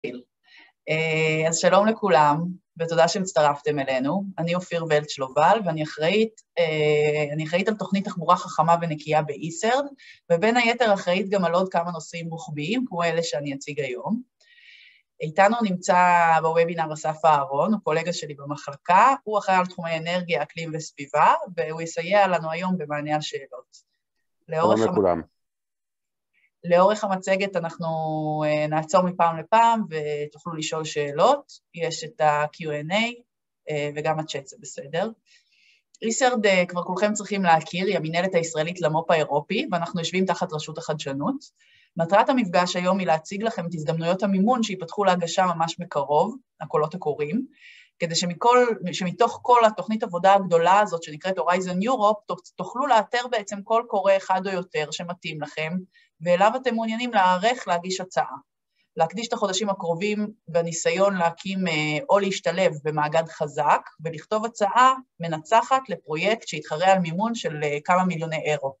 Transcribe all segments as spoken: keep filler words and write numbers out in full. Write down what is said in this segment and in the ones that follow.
אז שלום לכולם, ותודה שהצטרפתם אלינו. אני אופיר ולץ-לובל, ואני אחראית, אני אחראית על תוכנית תחבורה חכמה ונקייה ב-איסרד, ובין היתר אחראית גם על עוד כמה נושאים רוחביים, כמו אלה שאני אציג היום. איתנו נמצא בוובינר אסף אהרון, הוא קולגה שלי במחלקה, הוא אחראי על תחומי אנרגיה, אקלים וסביבה, והוא יסייע לנו היום במענה על שאלות. שלום לכולם. לאורך המצגת אנחנו נעצור מפעם לפעם ותוכלו לשאול שאלות, יש את ה-קיו אנד איי וגם הצ'אט זה בסדר. איסרד כבר כולכם צריכים להכיר, היא המנהלת הישראלית למו"פ האירופי, ואנחנו יושבים תחת רשות החדשנות. מטרת המפגש היום היא להציג לכם את הזדמנויות המימון שיפתחו להגשה ממש בקרוב, הקולות הקוראים, כדי שמכל, שמתוך כל התוכנית עבודה הגדולה הזאת שנקראת Horizon Europe, תוכלו לאתר בעצם כל קורא אחד או יותר שמתאים לכם, ואליו אתם מעוניינים להערך להגיש הצעה. להקדיש את החודשים הקרובים בניסיון להקים או להשתלב במאגד חזק, ולכתוב הצעה מנצחת לפרויקט שיתחרה על מימון של כמה מיליוני אירו.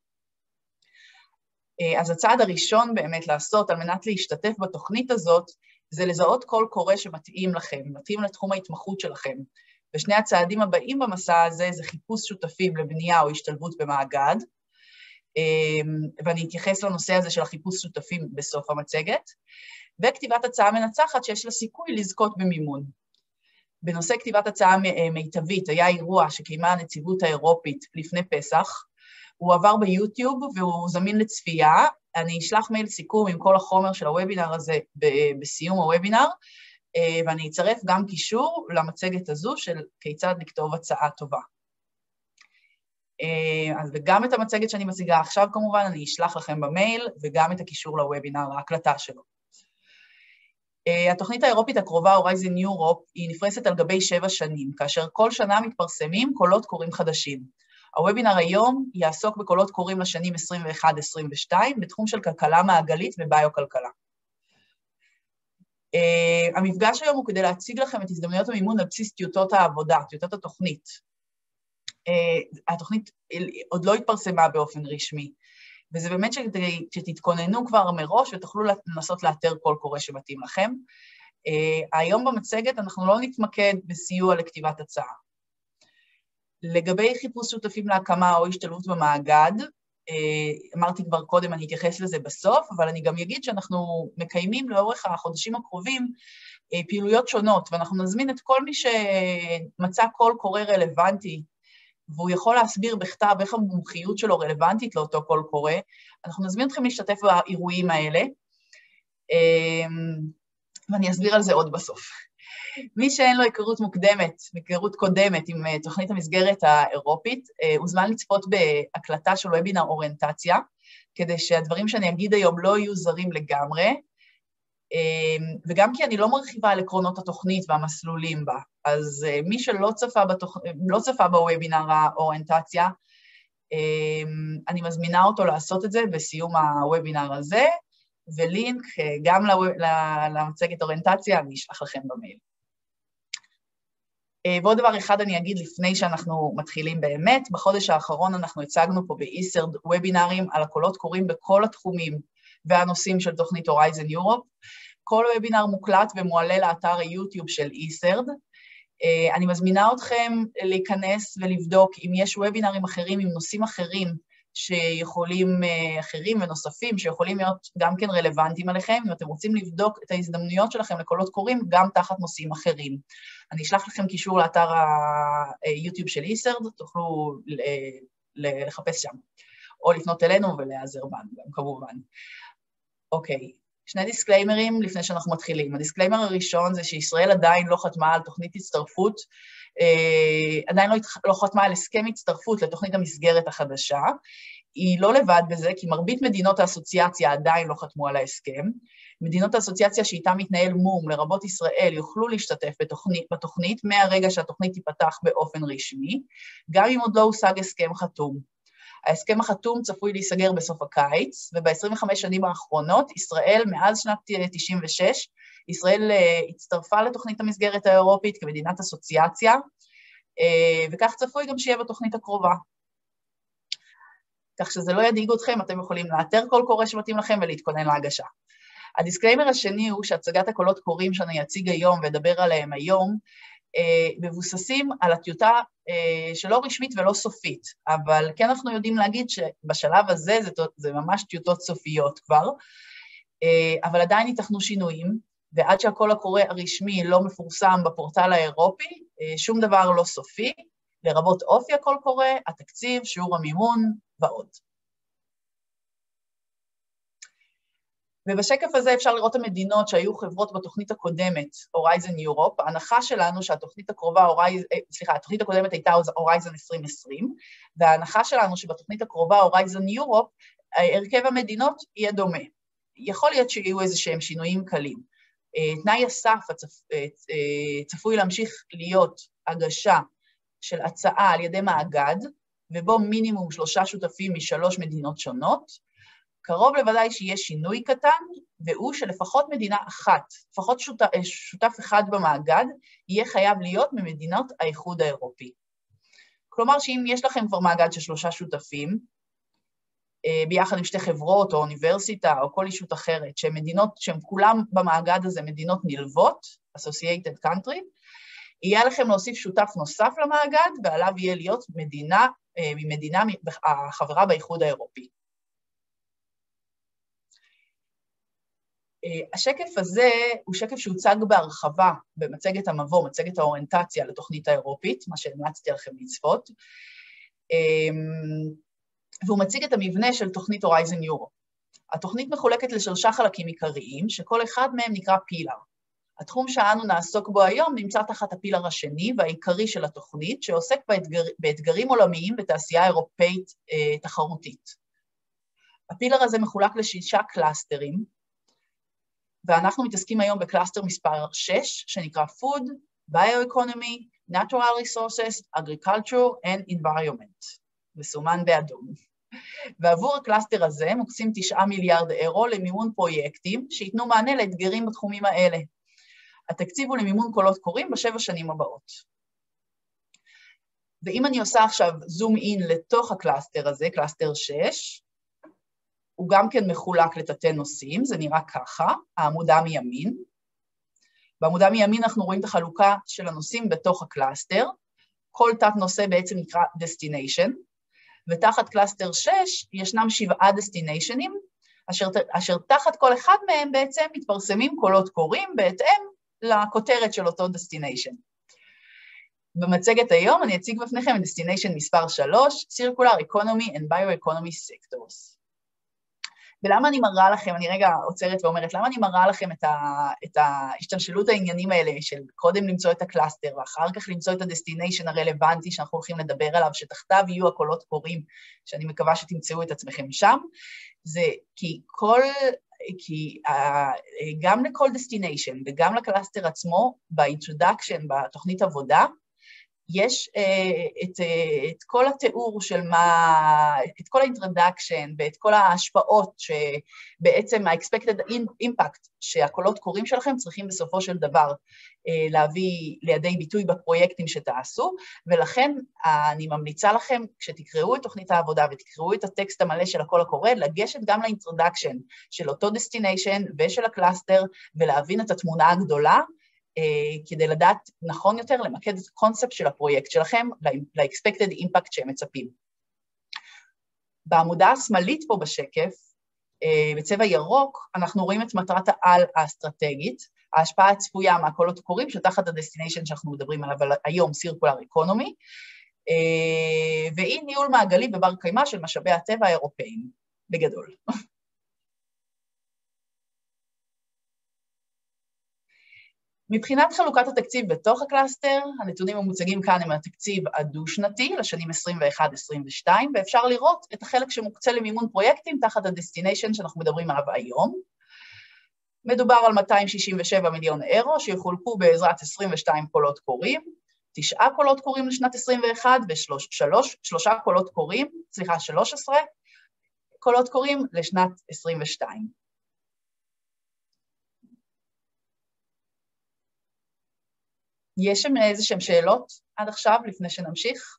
אז הצעד הראשון באמת לעשות על מנת להשתתף בתוכנית הזאת, זה לזהות כל קורא שמתאים לכם, מתאים לתחום ההתמחות שלכם. ושני הצעדים הבאים במסע הזה זה חיפוש שותפים לבנייה או השתלבות במאגד, ואני אתייחס לנושא הזה של החיפוש שותפים בסוף המצגת, וכתיבת הצעה מנצחת שיש לה סיכוי לזכות במימון. בנושא כתיבת הצעה מיטבית היה אירוע שקיימה הנציבות האירופית לפני פסח, הוא עבר ביוטיוב והוא זמין לצפייה, אני אשלח מייל סיכום עם כל החומר של הוובינר הזה בסיום הוובינר, ואני אצרף גם קישור למצגת הזו של כיצד לכתוב הצעה טובה. אז וגם את המצגת שאני מציגה עכשיו כמובן, אני אשלח לכם במייל, וגם את הקישור לוובינר, להקלטה שלו. התוכנית האירופית הקרובה, Horizon Europe, היא נפרסת על גבי שבע שנים, כאשר כל שנה מתפרסמים קולות קוראים חדשים. הוובינר היום יעסוק בקולות קוראים לשנים עשרים ואחת עשרים ושתיים, בתחום של כלכלה מעגלית וביו-כלכלה. Uh, המפגש היום הוא כדי להציג לכם את הזדמנויות המימון על בסיס טיוטות העבודה, טיוטות התוכנית. Uh, התוכנית עוד לא התפרסמה באופן רשמי, וזה באמת שכדי שתתכוננו כבר מראש ותוכלו לנסות לאתר כל קורא שמתאים לכם. Uh, היום במצגת אנחנו לא נתמקד בסיוע לכתיבת הצעה. לגבי חיפוש שותפים להקמה או השתלבות במאגד, אמרתי כבר קודם, אני אתייחס לזה בסוף, אבל אני גם אגיד שאנחנו מקיימים לאורך החודשים הקרובים פעילויות שונות, ואנחנו נזמין את כל מי שמצא כל קורא רלוונטי, והוא יכול להסביר בכתב איך המומחיות שלו רלוונטית לאותו כל קורא, אנחנו נזמין אתכם להשתתף באירועים האלה, ואני אסביר על זה עוד בסוף. מי שאין לו היכרות מוקדמת, היכרות קודמת עם תוכנית המסגרת האירופית, הוזמן לצפות בהקלטה של וובינר אוריינטציה, כדי שהדברים שאני אגיד היום לא יהיו זרים לגמרי, וגם כי אני לא מרחיבה על עקרונות התוכנית והמסלולים בה, אז מי שלא צפה, בתוכ... לא צפה בוובינר האוריינטציה, אני מזמינה אותו לעשות את זה בסיום הוובינר הזה, ולינק גם למצגת אוריינטציה, אני אשלח לכם במייל. ועוד דבר אחד אני אגיד לפני שאנחנו מתחילים באמת, בחודש האחרון אנחנו הצגנו פה באיסרד וובינרים על הקולות קוראים בכל התחומים והנושאים של תוכנית Horizon Europe. כל וובינר מוקלט ומועלה לאתר היוטיוב של איסרד. אני מזמינה אתכם להיכנס ולבדוק אם יש וובינרים אחרים עם נושאים אחרים שיכולים, אחרים ונוספים, שיכולים להיות גם כן רלוונטיים עליכם, אם אתם רוצים לבדוק את ההזדמנויות שלכם לקולות קוראים, גם תחת נושאים אחרים. אני אשלח לכם קישור לאתר היוטיוב של איסרד, תוכלו לחפש שם, או לפנות אלינו ולהיעזר בנו, כמובן. אוקיי, שני דיסקליימרים לפני שאנחנו מתחילים. הדיסקליימר הראשון זה שישראל עדיין לא חתמה על תוכנית הצטרפות, עדיין לא, לא חתמה על הסכם הצטרפות לתוכנית המסגרת החדשה, היא לא לבד בזה, כי מרבית מדינות האסוציאציה עדיין לא חתמו על ההסכם, מדינות האסוציאציה שאיתה מתנהל מום, לרבות ישראל, יוכלו להשתתף בתוכנית, בתוכנית מהרגע שהתוכנית תיפתח באופן רשמי, גם אם עוד לא הושג הסכם חתום. ההסכם החתום צפוי להיסגר בסוף הקיץ, וב-עשרים וחמש שנים האחרונות, ישראל, מאז שנת תשעים ושש, ישראל הצטרפה לתוכנית המסגרת האירופית כמדינת אסוציאציה, וכך צפוי גם שיהיה בתוכנית הקרובה. כך שזה לא ידאיג אתכם, אתם יכולים לאתר כל קורא שמתאים לכם ולהתכונן להגשה. הדיסקליימר השני הוא שהצגת הקולות קוראים שאני אציג היום ואדבר עליהם היום, מבוססים על הטיוטה שלא רשמית ולא סופית, אבל כן אנחנו יודעים להגיד שבשלב הזה זה, זה ממש טיוטות סופיות כבר, אבל עדיין ייתכנו שינויים, ועד שהקול הקורא הרשמי לא מפורסם בפורטל האירופי, שום דבר לא סופי, לרבות אופי הקול קורא, התקציב, שיעור המימון ועוד. ובשקף הזה אפשר לראות המדינות שהיו חברות בתוכנית הקודמת, Horizon Europe. ההנחה שלנו שהתוכנית הקרובה, סליחה, התוכנית הקודמת הייתה Horizon עשרים עשרים, וההנחה שלנו שבתוכנית הקרובה Horizon Europe, הרכב המדינות יהיה דומה. יכול להיות שיהיו איזה שהם שינויים קלים. תנאי הסף צפוי להמשיך להיות הגשה של הצעה על ידי מאגד, ובו מינימום שלושה שותפים משלוש מדינות שונות, קרוב לוודאי שיהיה שינוי קטן, והוא שלפחות מדינה אחת, לפחות שותף, שותף אחד במאגד, יהיה חייב להיות ממדינות האיחוד האירופי. כלומר שאם יש לכם כבר מאגד של שלושה שותפים, ביחד עם שתי חברות או אוניברסיטה או כל אישות אחרת, שהן מדינות, שהן כולם במאגד הזה מדינות נלוות, Associated Country, יהיה לכם להוסיף שותף נוסף למאגד, ועליו יהיה להיות מדינה, ממדינה החברה באיחוד האירופי. השקף הזה הוא שקף שהוצג בהרחבה במצגת המבוא, מצגת האוריינטציה לתוכנית האירופית, מה שהמלצתי לכם לצפות, והוא מציג את המבנה של תוכנית Horizon Europe. התוכנית מחולקת לשלושה חלקים עיקריים, שכל אחד מהם נקרא פילר. התחום שאנו נעסוק בו היום נמצא תחת הפילר השני והעיקרי של התוכנית, שעוסק באתגר, באתגרים עולמיים בתעשייה אירופאית אה, תחרותית. הפילר הזה מחולק לשישה קלאסטרים, ואנחנו מתעסקים היום בקלאסטר מספר שש, שנקרא Food, Bioeconomy, Natural Resources, Agriculture and Environment, מסומן באדום. ועבור הקלאסטר הזה מוקצים תשעה מיליארד אירו למימון פרויקטים שיתנו מענה לאתגרים בתחומים האלה. התקציב הוא למימון קולות קוראים בשבע שנים הבאות. ואם אני עושה עכשיו זום אין לתוך הקלאסטר הזה, קלאסטר שש, הוא גם כן מחולק לתתי נושאים, זה נראה ככה, העמודה מימין. בעמודה מימין אנחנו רואים את החלוקה של הנושאים בתוך הקלאסטר, כל תת נושא בעצם נקרא destination, ותחת קלאסטר שש ישנם שבעה דסטיניישנים, אשר, אשר תחת כל אחד מהם בעצם מתפרסמים קולות קוראים בהתאם לכותרת של אותו דסטיניישן. במצגת היום אני אציג בפניכם את דסטיניישן מספר שלוש, Circular Economy and Bioeconomy Sectors. ולמה אני מראה לכם, אני רגע עוצרת ואומרת, למה אני מראה לכם את, ה, את ההשתלשלות העניינים האלה של קודם למצוא את הקלאסטר, ואחר כך למצוא את הדסטיניישן הרלוונטי שאנחנו הולכים לדבר עליו, שתחתיו יהיו הקולות קוראים, שאני מקווה שתמצאו את עצמכם שם, זה כי כל, כי גם לכל דסטיניישן וגם לקלאסטר עצמו, באינטרודקשן, בתוכנית עבודה, יש uh, את, uh, את כל התיאור של מה, את כל האינטרדקשן ואת כל ההשפעות שבעצם ה-expected impact שהקולות קוראים שלכם צריכים בסופו של דבר uh, להביא לידי ביטוי בפרויקטים שתעשו, ולכן uh, אני ממליצה לכם כשתקראו את תוכנית העבודה ותקראו את הטקסט המלא של הקול הקורא, לגשת גם לאינטרדקשן של אותו דסטיניישן ושל הקלאסטר ולהבין את התמונה הגדולה, כדי לדעת נכון יותר למקד את הקונספט של הפרויקט שלכם ל-expected impact שהם מצפים. בעמודה השמאלית פה בשקף, בצבע ירוק, אנחנו רואים את מטרת העל האסטרטגית, ההשפעה הצפויה מהקולות קוראים שתחת הדסטיניישן שאנחנו מדברים עליו היום, Circular Economy, ואי ניהול מעגלי ובר קיימא של משאבי הטבע האירופאיים, בגדול. מבחינת חלוקת התקציב בתוך הקלאסטר, הנתונים המוצגים כאן הם התקציב הדו-שנתי לשנים עשרים ואחת עשרים ושתיים, ואפשר לראות את החלק שמוקצה למימון פרויקטים תחת הדסטיניישן שאנחנו מדברים עליו היום. מדובר על מאתיים שישים ושבעה מיליון אירו שיחולקו בעזרת עשרים ושתיים קולות קוראים, תשעה קולות קוראים לשנת עשרים ואחת ושלושה קולות קוראים, סליחה, שלוש עשרה קולות קוראים לשנת עשרים ושתיים. יש שם איזה שהן שאלות עד עכשיו, לפני שנמשיך?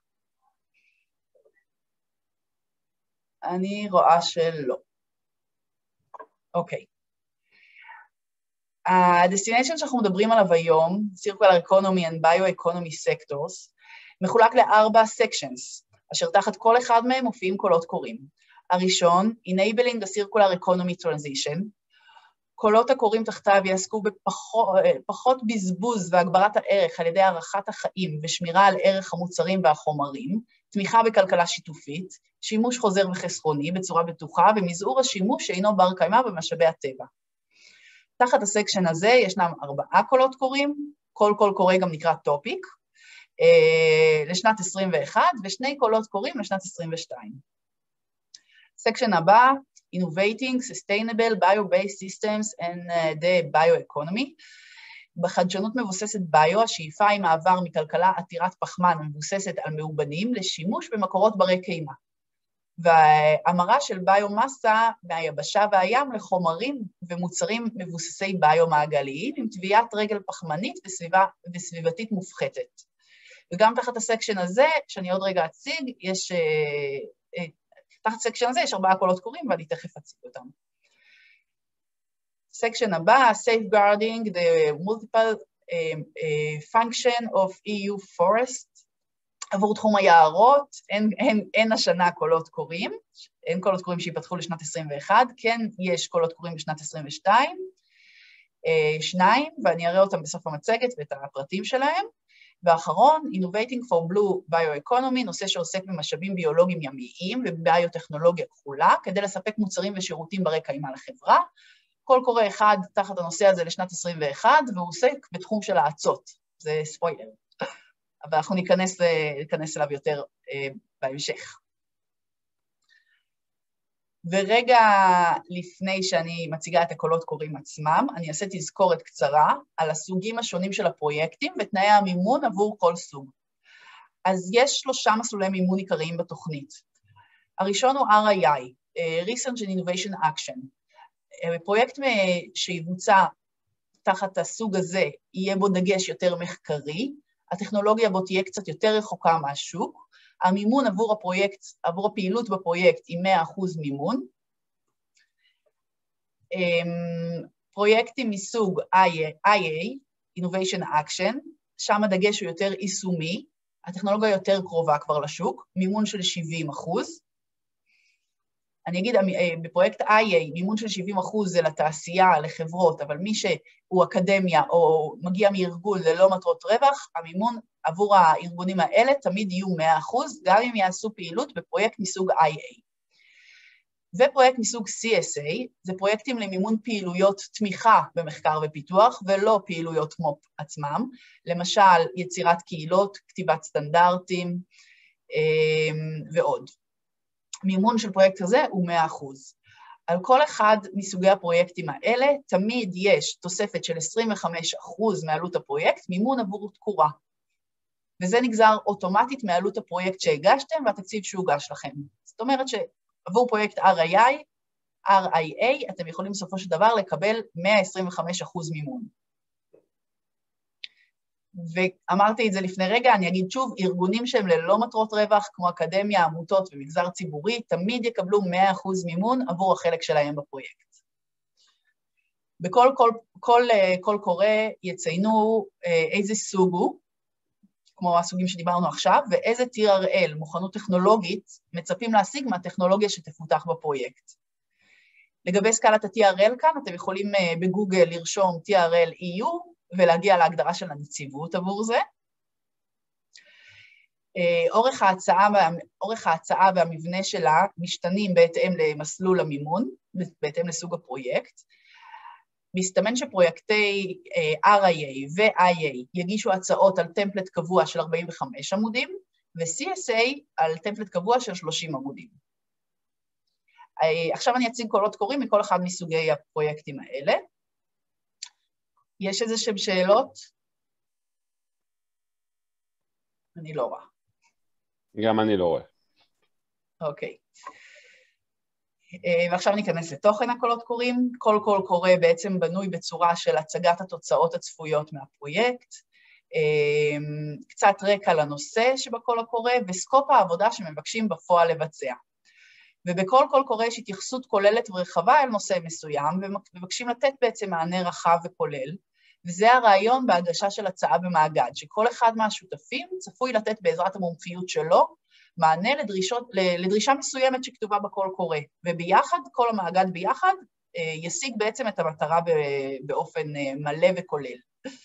אני רואה שלא. אוקיי. ה-destination שאנחנו מדברים עליו היום, Circular Economy and Bioeconomy Sectors, מחולק לארבע sections, אשר תחת כל אחד מהם מופיעים קולות קוראים. הראשון, Enabling the Circular Economy Transition, קולות הקוראים תחתיו יעסקו בפחות בזבוז והגברת הערך על ידי הערכת החיים ושמירה על ערך המוצרים והחומרים, תמיכה בכלכלה שיתופית, שימוש חוזר וחסכוני בצורה בטוחה ומזעור השימוש שאינו בר קיימא במשאבי הטבע. תחת הסקשן הזה ישנם ארבעה קולות קוראים, כל קול קורא גם נקרא טופיק, לשנת עשרים ואחת ושני קולות קוראים לשנת עשרים ושתיים. סקשן הבא, Innovating Sustainable Bio-Based Systems and the Bioeconomy. בחדשנות מבוססת ביו, השאיפה היא מעבר מכלכלה עתירת פחמן מבוססת על מאובנים לשימוש במקורות ברי קיימא. והמרה של ביומסה מהיבשה והים לחומרים ומוצרים מבוססי ביו-מעגליים עם טביעת רגל פחמנית וסביבה, וסביבתית מופחתת. וגם תחת הסקשן הזה, שאני עוד רגע אציג, יש... תחת סקשן הזה יש ארבעה קולות קוראים, ואני תכף אציג אותם. סקשן הבא, Safeguarding the Multiple uh, uh, Function of E U Forest. עבור תחום היערות, אין, אין, אין השנה קולות קוראים, אין קולות קוראים שיפתחו לשנת עשרים ואחת, כן יש קולות קוראים בשנת עשרים ושתיים, uh, שניים, ואני אראה אותם בסוף המצגת ואת הפרטים שלהם. ואחרון, Innovating for Blue Bioeconomy, נושא שעוסק במשאבים ביולוגיים ימיים וביוטכנולוגיה כחולה, כדי לספק מוצרים ושירותים ברי קיימא לחברה. כל קורא אחד תחת הנושא הזה לשנת עשרים ואחת, והוא עוסק בתחום של האצות. זה ספוילר. אבל אנחנו ניכנס, ניכנס אליו יותר אה, בהמשך. ורגע לפני שאני מציגה את הקולות קוראים עצמם, אני אעשה תזכורת קצרה על הסוגים השונים של הפרויקטים ותנאי המימון עבור כל סוג. אז יש שלושה מסלולי מימון עיקריים בתוכנית. הראשון הוא אר איי איי, Research and Innovation Action. פרויקט שיבוצע תחת הסוג הזה, יהיה בו דגש יותר מחקרי, הטכנולוגיה בו תהיה קצת יותר רחוקה מהשוק, המימון עבור הפרויקט, עבור הפעילות בפרויקט היא מאה אחוז מימון. פרויקטים מסוג איי איי, Innovation Action, שם הדגש הוא יותר יישומי, הטכנולוגיה יותר קרובה כבר לשוק, מימון של שבעים אחוז. אני אגיד, בפרויקט איי איי, מימון של שבעים אחוז זה לתעשייה, לחברות, אבל מי שהוא אקדמיה או מגיע מארגון ללא מטרות רווח, המימון עבור הארגונים האלה תמיד יהיו מאה אחוז, גם אם יעשו פעילות בפרויקט מסוג איי איי. ופרויקט מסוג סי אס איי, זה פרויקטים למימון פעילויות תמיכה במחקר ופיתוח, ולא פעילויות מו"פ עצמם, למשל יצירת קהילות, כתיבת סטנדרטים ועוד. מימון של פרויקט כזה הוא מאה אחוז. על כל אחד מסוגי הפרויקטים האלה, תמיד יש תוספת של עשרים וחמישה אחוז מעלות הפרויקט, מימון עבור תקורה. וזה נגזר אוטומטית מעלות הפרויקט שהגשתם והתקציב שהוגש לכם. זאת אומרת שעבור פרויקט אר איי איי, אר איי איי, אתם יכולים בסופו של דבר לקבל מאה עשרים וחמישה אחוז מימון. ואמרתי את זה לפני רגע, אני אגיד שוב, ארגונים שהם ללא מטרות רווח, כמו אקדמיה, עמותות ומגזר ציבורי, תמיד יקבלו מאה אחוז מימון עבור החלק שלהם בפרויקט. בכל כל, כל, כל קורא יציינו איזה סוג הוא, כמו הסוגים שדיברנו עכשיו, ואיזה טי אר אל, מוכנות טכנולוגית, מצפים להשיג מהטכנולוגיה שתפותח בפרויקט. לגבי סקלת ה-טי אר אל כאן, אתם יכולים בגוגל לרשום טי אר אל אי יו, ולהגיע להגדרה של הנציבות עבור זה. אורך ההצעה, אורך ההצעה והמבנה שלה משתנים בהתאם למסלול המימון, בהתאם לסוג הפרויקט. מסתמן שפרויקטי אר איי איי ו-איי איי יגישו הצעות על טמפלט קבוע של ארבעים וחמישה עמודים, ו-סי אס איי על טמפלט קבוע של שלושים עמודים. עכשיו אני אציג קולות קוראים מכל אחד מסוגי הפרויקטים האלה. יש איזה שהם שאלות? אני לא רואה. גם אני לא רואה. אוקיי. ועכשיו ניכנס לתוכן הקולות קוראים. כל קול קורא בעצם בנוי בצורה של הצגת התוצאות הצפויות מהפרויקט, קצת רקע לנושא שבקול הקורא, וסקופ העבודה שמבקשים בפועל לבצע. ובכל קול קורא יש התייחסות כוללת ורחבה אל נושא מסוים, ומבקשים לתת בעצם מענה רחב וכולל, וזה הרעיון בהגשה של הצעה במאגד, שכל אחד מהשותפים צפוי לתת בעזרת המומחיות שלו, מענה לדרישות, לדרישה מסוימת שכתובה בקול קורא, וביחד, כל המאגד ביחד, ישיג בעצם את המטרה באופן מלא וכולל.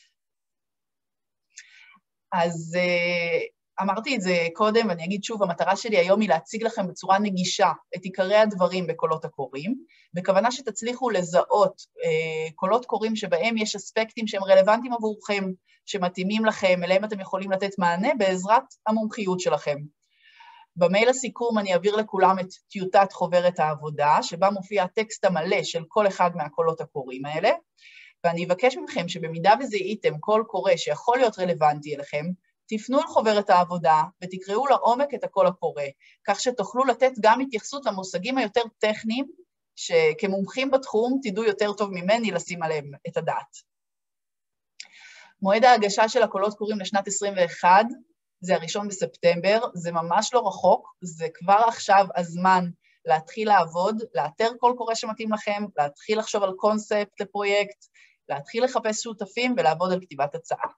אז אמרתי את זה קודם, ואני אגיד שוב, המטרה שלי היום היא להציג לכם בצורה נגישה את עיקרי הדברים בקולות הקוראים, בכוונה שתצליחו לזהות אה, קולות קוראים שבהם יש אספקטים שהם רלוונטיים עבורכם, שמתאימים לכם, אליהם אתם יכולים לתת מענה בעזרת המומחיות שלכם. במייל הסיכום אני אעביר לכולם את טיוטת חוברת העבודה, שבה מופיע הטקסט המלא של כל אחד מהקולות הקוראים האלה, ואני אבקש מכם שבמידה וזיהיתם קול קורא שיכול להיות רלוונטי אליכם, תפנו אל חוברת העבודה ותקראו לעומק את הקול הקורא, כך שתוכלו לתת גם התייחסות למושגים היותר טכניים, שכמומחים בתחום תדעו יותר טוב ממני לשים עליהם את הדעת. מועד ההגשה של הקולות קוראים לשנת עשרים ואחת, זה הראשון בספטמבר, זה ממש לא רחוק, זה כבר עכשיו הזמן להתחיל לעבוד, לאתר קול קורא שמתאים לכם, להתחיל לחשוב על קונספט לפרויקט, להתחיל לחפש שותפים ולעבוד על כתיבת הצעה.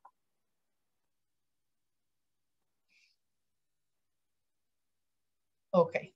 אוקיי.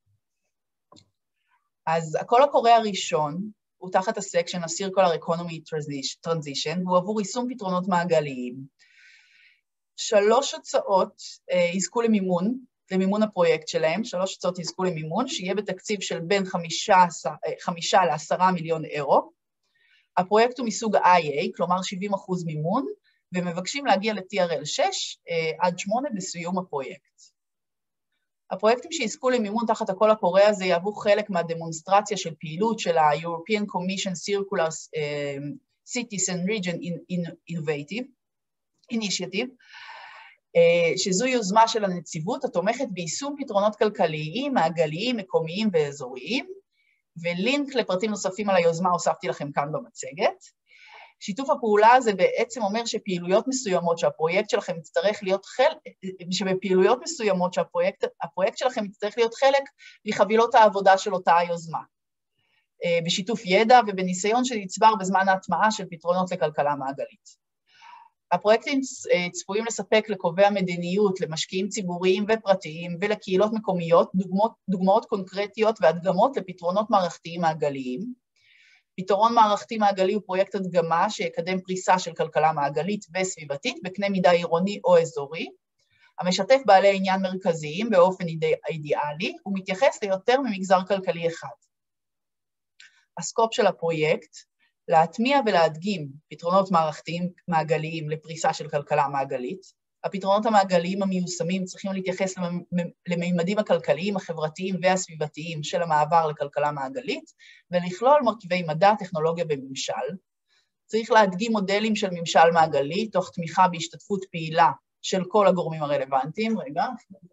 אז הקול הקורא הראשון הוא תחת הסקשן ה-Circular Economy Transition, והוא עבור יישום פתרונות מעגליים. שלוש הצעות אה, יזכו למימון, למימון הפרויקט שלהם, שלוש הצעות יזכו למימון, שיהיה בתקציב של בין חמישה לעשרה מיליון אירו. הפרויקט הוא מסוג איי איי, כלומר שבעים אחוז מימון, ומבקשים להגיע ל-טי אר אל שש אה, עד שמונה בסיום הפרויקט. הפרויקטים שיזכו למימון תחת הקול הקורא הזה יהוו חלק מהדמונסטרציה של פעילות של ה-European Commission Circular uh, Cities and Region Innovative Initiative, uh, שזו יוזמה של הנציבות התומכת ביישום פתרונות כלכליים, מעגליים, מקומיים ואזוריים, ולינק לפרטים נוספים על היוזמה הוספתי לכם כאן במצגת. שיתוף הפעולה הזה בעצם אומר שפעילויות מסוימות שהפרויקט שלכם יצטרך להיות חלק, שבפעילויות מסוימות שהפרויקט הפרויקט שלכם יצטרך להיות חלק מחבילות העבודה של אותה היוזמה, בשיתוף ידע ובניסיון שנצבר בזמן ההטמעה של פתרונות לכלכלה מעגלית. הפרויקטים צפויים לספק לקובעי המדיניות, למשקיעים ציבוריים ופרטיים ולקהילות מקומיות, דוגמאות, דוגמאות קונקרטיות והדגמות לפתרונות מערכתיים מעגליים. פתרון מערכתי מעגלי הוא פרויקט הדגמה שיקדם פריסה של כלכלה מעגלית וסביבתית בקנה מידה עירוני או אזורי, המשתף בעלי עניין מרכזיים באופן אידיאלי, ומתייחס ליותר ממגזר כלכלי אחד. הסקופ של הפרויקט, להטמיע ולהדגים פתרונות מערכתיים מעגליים לפריסה של כלכלה מעגלית. הפתרונות המעגליים המיושמים צריכים להתייחס למימדים הכלכליים, החברתיים והסביבתיים של המעבר לכלכלה מעגלית, ולכלול מרכיבי מדע, טכנולוגיה וממשל. צריך להדגים מודלים של ממשל מעגלי, תוך תמיכה בהשתתפות פעילה של כל הגורמים הרלוונטיים. רגע.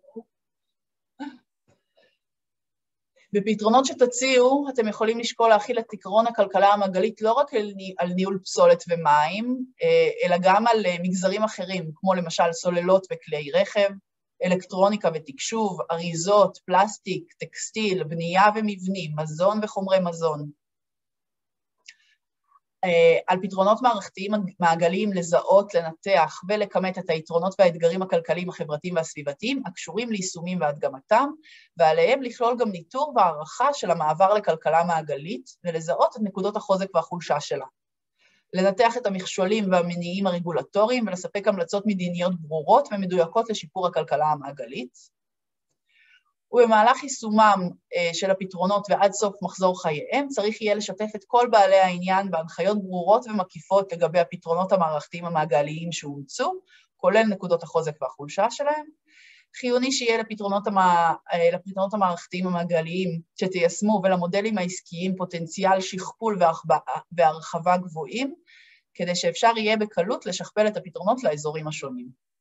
בפתרונות שתציעו, אתם יכולים לשקול להכיל את עקרון הכלכלה המעגלית לא רק על ניהול פסולת ומים, אלא גם על מגזרים אחרים, כמו למשל סוללות וכלי רכב, אלקטרוניקה ותקשוב, אריזות, פלסטיק, טקסטיל, בנייה ומבנים, מזון וחומרי מזון. על פתרונות מערכתיים מעגליים לזהות, לנתח ולכמת את היתרונות והאתגרים הכלכליים, החברתיים והסביבתיים הקשורים ליישומים והדגמתם, ועליהם לכלול גם ניטור והערכה של המעבר לכלכלה מעגלית, ולזהות את נקודות החוזק והחולשה שלה. לנתח את המכשולים והמניעים הרגולטוריים, ולספק המלצות מדיניות ברורות ומדויקות לשיפור הכלכלה המעגלית. ובמהלך יישומם של הפתרונות ועד סוף מחזור חייהם, צריך יהיה לשתף את כל בעלי העניין בהנחיות ברורות ומקיפות לגבי הפתרונות המערכתיים המעגליים שהומצאו, כולל נקודות החוזק והחולשה שלהם. חיוני שיהיה לפתרונות, המע... לפתרונות המערכתיים המעגליים שתיישמו ולמודלים העסקיים פוטנציאל שכפול והרחבה גבוהים, כדי שאפשר יהיה בקלות לשכפל את הפתרונות לאזורים השונים.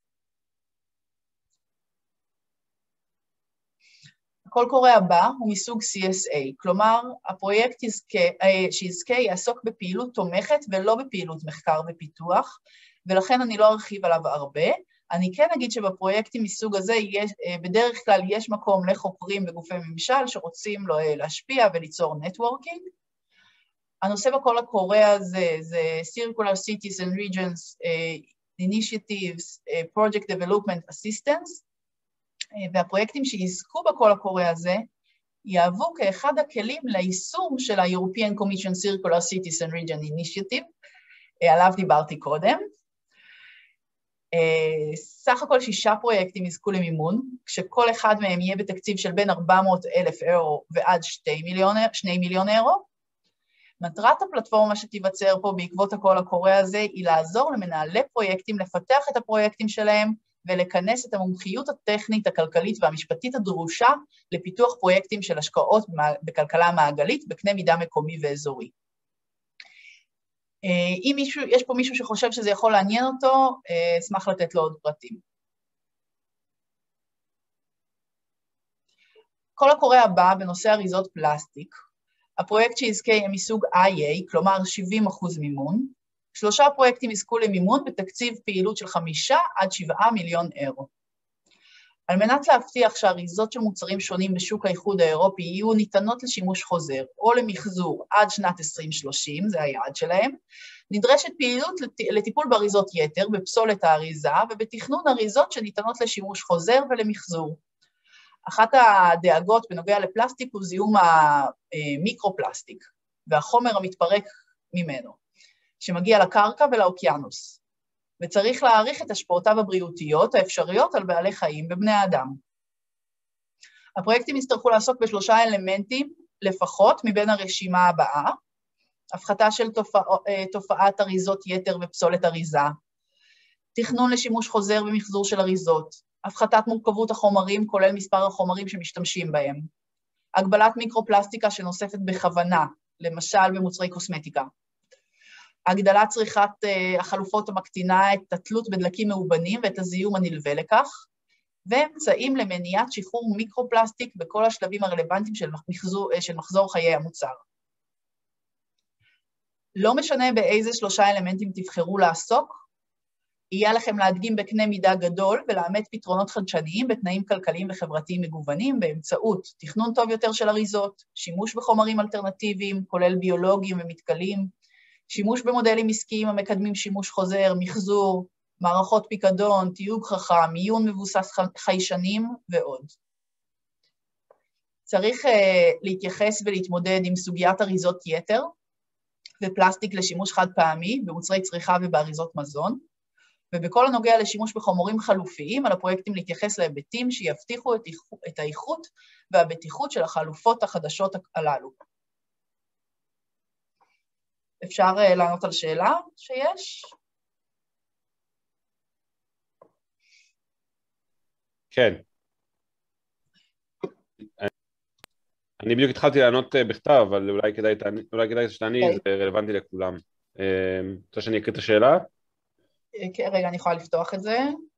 הקול קורא הבא הוא מסוג סי אס איי, כלומר, הפרויקט יזכה, שיזכה יעסוק בפעילות תומכת ולא בפעילות מחקר ופיתוח, ולכן אני לא ארחיב עליו הרבה, אני כן אגיד שבפרויקטים מסוג הזה, יש, בדרך כלל יש מקום לחוקרים בגופי ממשל שרוצים להשפיע וליצור נטוורקינג. הנושא בקול הקורא הזה זה Circular Cities and Regions uh, Initiatives, uh, Project Development Assistance, uh, והפרויקטים שיזכו בקול הקורא הזה, יהוו כאחד הכלים ליישום של ה-European Commission Circular Cities and Region Initiative, uh, עליו דיברתי קודם. Uh, סך הכל שישה פרויקטים יזכו למימון, כשכל אחד מהם יהיה בתקציב של בין ארבע מאות אלף אירו ועד שני מיליון אירו. מטרת הפלטפורמה שתיווצר פה בעקבות הקול הקורא הזה היא לעזור למנהלי פרויקטים לפתח את הפרויקטים שלהם ולכנס את המומחיות הטכנית, הכלכלית והמשפטית הדרושה לפיתוח פרויקטים של השקעות בכלכלה מעגלית בקנה מידה מקומי ואזורי. אם מישהו, יש פה מישהו שחושב שזה יכול לעניין אותו, אשמח לתת לו עוד פרטים. קול הקורא הבא בנושא אריזות פלסטיק, הפרויקט שיזכה יהיה מסוג איי איי, כלומר שבעים אחוז מימון, שלושה פרויקטים יזכו למימון בתקציב פעילות של חמישה עד שבעה מיליון אירו. על מנת להבטיח שהאריזות של מוצרים שונים בשוק האיחוד האירופי יהיו ניתנות לשימוש חוזר או למחזור עד שנת עשרים שלושים, זה היעד שלהם, נדרשת פעילות לטיפול באריזות יתר, בפסולת האריזה ובתכנון אריזות שניתנות לשימוש חוזר ולמחזור. אחת הדאגות בנוגע לפלסטיק הוא זיהום המיקרופלסטיק והחומר המתפרק ממנו, שמגיע לקרקע ולאוקיינוס, וצריך להעריך את השפעותיו הבריאותיות האפשריות על בעלי חיים ובני האדם. הפרויקטים יצטרכו לעסוק בשלושה אלמנטים לפחות מבין הרשימה הבאה, הפחתה של תופע, תופעת אריזות יתר ופסולת אריזה, תכנון לשימוש חוזר ומחזור של אריזות, הפחתת מורכבות החומרים, כולל מספר החומרים שמשתמשים בהם, הגבלת מיקרופלסטיקה שנוספת בכוונה, למשל במוצרי קוסמטיקה, הגדלת צריכת uh, החלופות המקטינה את התלות בדלקים מאובנים ואת הזיהום הנלווה לכך, ואמצעים למניעת שחרור מיקרופלסטיק בכל השלבים הרלוונטיים של מחזור, של מחזור חיי המוצר. לא משנה באיזה שלושה אלמנטים תבחרו לעסוק, יהיה לכם להדגים בקנה מידה גדול ולאמת פתרונות חדשניים בתנאים כלכליים וחברתיים מגוונים באמצעות תכנון טוב יותר של אריזות, שימוש בחומרים אלטרנטיביים, כולל ביולוגיים ומתכלים, שימוש במודלים עסקיים המקדמים שימוש חוזר, מחזור, מערכות פיקדון, תיוג חכם, מיון מבוסס חיישנים ועוד. צריך uh, להתייחס ולהתמודד עם סוגיית אריזות יתר ופלסטיק לשימוש חד פעמי במוצרי צריכה ובאריזות מזון, ובכל הנוגע לשימוש בחומרים חלופיים, על הפרויקטים להתייחס להיבטים שיבטיחו את, את האיכות והבטיחות של החלופות החדשות הללו. אפשר לענות על שאלה שיש? כן. אני בדיוק התחלתי לענות בכתב, אבל אולי כדאי, אולי כדאי שתעני, okay. זה רלוונטי לכולם. רוצה שאני אקריא את השאלה? כן, רגע, אני יכולה לפתוח את זה.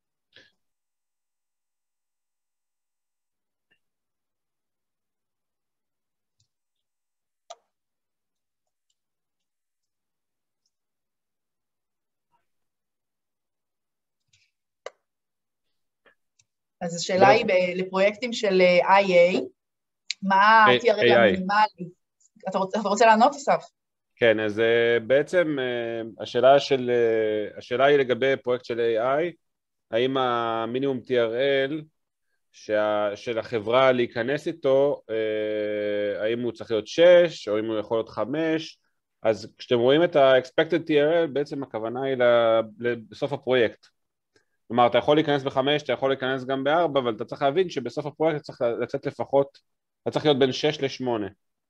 אז השאלה היא לפרויקטים של איי איי, מה ה-טי אר אל המינימלי? אתה רוצה לענות, אסף? כן, אז בעצם השאלה של, השאלה היא לגבי פרויקט של איי איי, האם המינימום טי אר אל של החברה להיכנס איתו, האם הוא צריך להיות שש או אם הוא יכול להיות חמש, אז כשאתם רואים את ה-expected טי אר אל, בעצם הכוונה היא בסוף הפרויקט. כלומר, אתה יכול להיכנס בחמש, אתה יכול להיכנס גם בארבע, אבל אתה צריך להבין שבסוף הפרויקט אתה צריך לצאת לפחות, אתה צריך להיות בין שש לשמונה.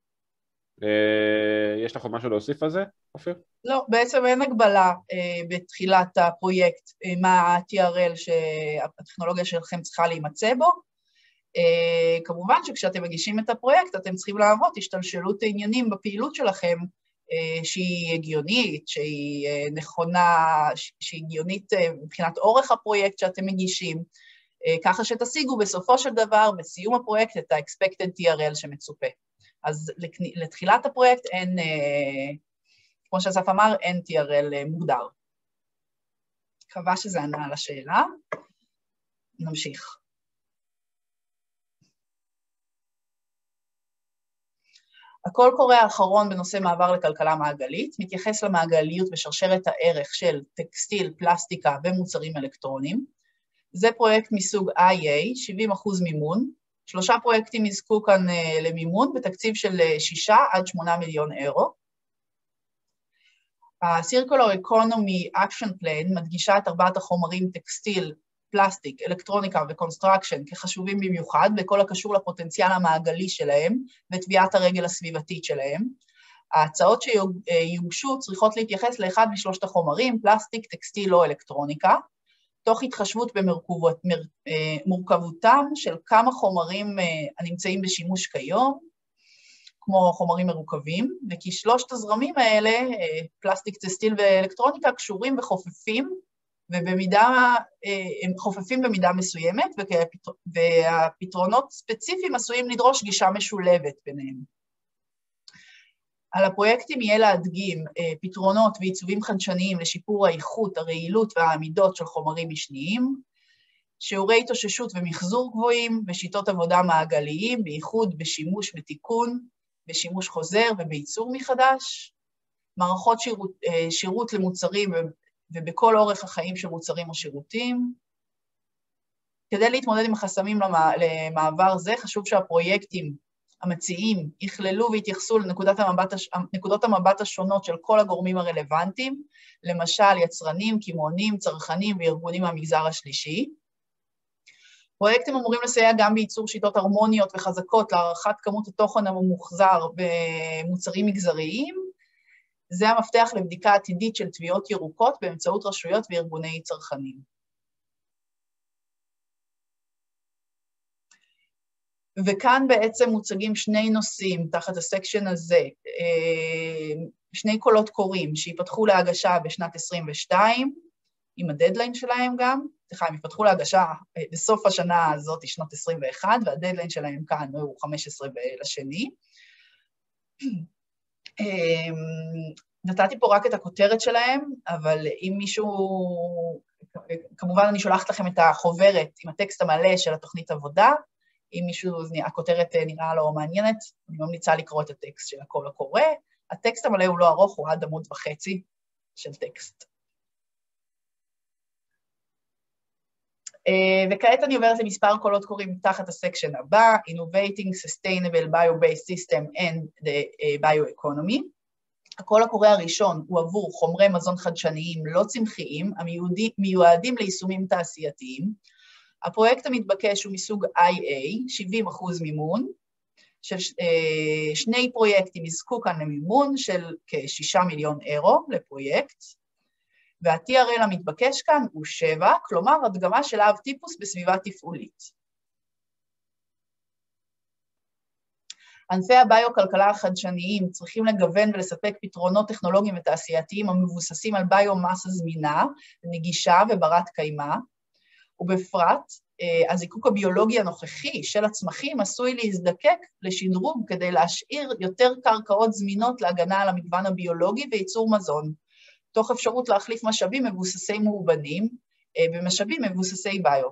יש לך עוד משהו להוסיף על זה, אופיר? לא, בעצם אין הגבלה בתחילת הפרויקט, מה ה-טי אר אל שהטכנולוגיה שלכם צריכה להימצא בו. כמובן שכשאתם מגישים את הפרויקט, אתם צריכים להראות השתלשלות עניינים בפעילות שלכם, שהיא הגיונית, שהיא נכונה, שהיא הגיונית מבחינת אורך הפרויקט שאתם מגישים, ככה שתשיגו בסופו של דבר, בסיום הפרויקט, את ה-expected טי אר אל שמצופה. אז לתחילת הפרויקט אין, כמו שאסף אמר, אין טי אר אל מוגדר. מקווה שזה ענה על השאלה. נמשיך. הקול קורא האחרון בנושא מעבר לכלכלה מעגלית, מתייחס למעגליות ושרשרת הערך של טקסטיל, פלסטיקה ומוצרים אלקטרוניים. זה פרויקט מסוג איי איי, שבעים אחוז מימון. שלושה פרויקטים יזכו כאן uh, למימון בתקציב של שישה עד שמונה מיליון אירו. ה-Circular Economy Action Plan מדגישה את ארבעת החומרים טקסטיל, פלסטיק, אלקטרוניקה וקונסטרקשן כחשובים במיוחד בכל הקשור לפוטנציאל המעגלי שלהם וטביעת הרגל הסביבתית שלהם. ההצעות שיוגשו צריכות להתייחס לאחד משלושת החומרים, פלסטיק, טקסטיל או אלקטרוניקה, תוך התחשבות במורכבותם של כמה חומרים הנמצאים בשימוש כיום, כמו חומרים מרוכבים, וכי שלושת הזרמים האלה, פלסטיק, טקסטיל ואלקטרוניקה, קשורים וחופפים, ובמידה, הם חופפים במידה מסוימת, והפתרונות ספציפיים עשויים לדרוש גישה משולבת ביניהם. על הפרויקטים יהיה להדגים פתרונות ועיצובים חדשניים לשיפור האיכות, הרעילות והעמידות של חומרים משניים, שיעורי התאוששות ומחזור גבוהים, ושיטות עבודה מעגליים, בייחוד בשימוש ותיקון, בשימוש חוזר ובייצור מחדש, מערכות שירות, שירות למוצרים ובכל אורך החיים של מוצרים או שירותים. כדי להתמודד עם החסמים למעבר זה, חשוב שהפרויקטים המציעים יכללו והתייחסו לנקודות המבט, נקודות המבט השונות של כל הגורמים הרלוונטיים, למשל יצרנים, קמעונאים, צרכנים וארגונים מהמגזר השלישי. פרויקטים אמורים לסייע גם בייצור שיטות הרמוניות וחזקות להערכת כמות התוכן הממוחזר במוצרים מגזריים. זה המפתח לבדיקה עתידית של תביעות ירוקות באמצעות רשויות וארגוני צרכנים. וכאן בעצם מוצגים שני נושאים תחת הסקשן הזה, שני קולות קוראים שיפתחו להגשה בשנת עשרים ושתיים, עם הדדליין שלהם גם, סליחה, הם יפתחו להגשה בסוף השנה הזאת, שנות עשרים ואחת, והדדליין שלהם כאן הוא חמישה עשר לשני. נתתי פה רק את הכותרת שלהם, אבל אם מישהו, כמובן אני שולחת לכם את החוברת עם הטקסט המלא של התוכנית עבודה, אם מישהו, הכותרת נראה לו מעניינת, אני ממליצה לקרוא את הטקסט של הקול הקורא. הטקסט המלא הוא לא ארוך, הוא עד עמוד וחצי של טקסט. וכעת אני עוברת למספר קולות קוראים תחת הסקשן הבא, Innovating Sustainable Bio-Based System and the Bioeconomy. הקול הקורא הראשון הוא עבור חומרי מזון חדשניים לא צמחיים, המיועדים ליישומים תעשייתיים. הפרויקט המתבקש הוא מסוג איי איי, שבעים אחוז מימון, של שני פרויקטים יזכו כאן למימון של כשישה מיליון אירו לפרויקט, וה-טי אר אל המתבקש כאן הוא שבע, כלומר הדגמה של אב טיפוס בסביבה תפעולית. ענפי הביו-כלכלה החדשניים צריכים לגוון ולספק פתרונות טכנולוגיים ותעשייתיים המבוססים על ביו-מסה זמינה, נגישה וברת קיימה, ובפרט, הזיקוק הביולוגי הנוכחי של הצמחים עשוי להזדקק לשדרוג כדי להשאיר יותר קרקעות זמינות להגנה על המגוון הביולוגי וייצור מזון, תוך אפשרות להחליף משאבים מבוססי מאובנים במשאבים מבוססי ביו.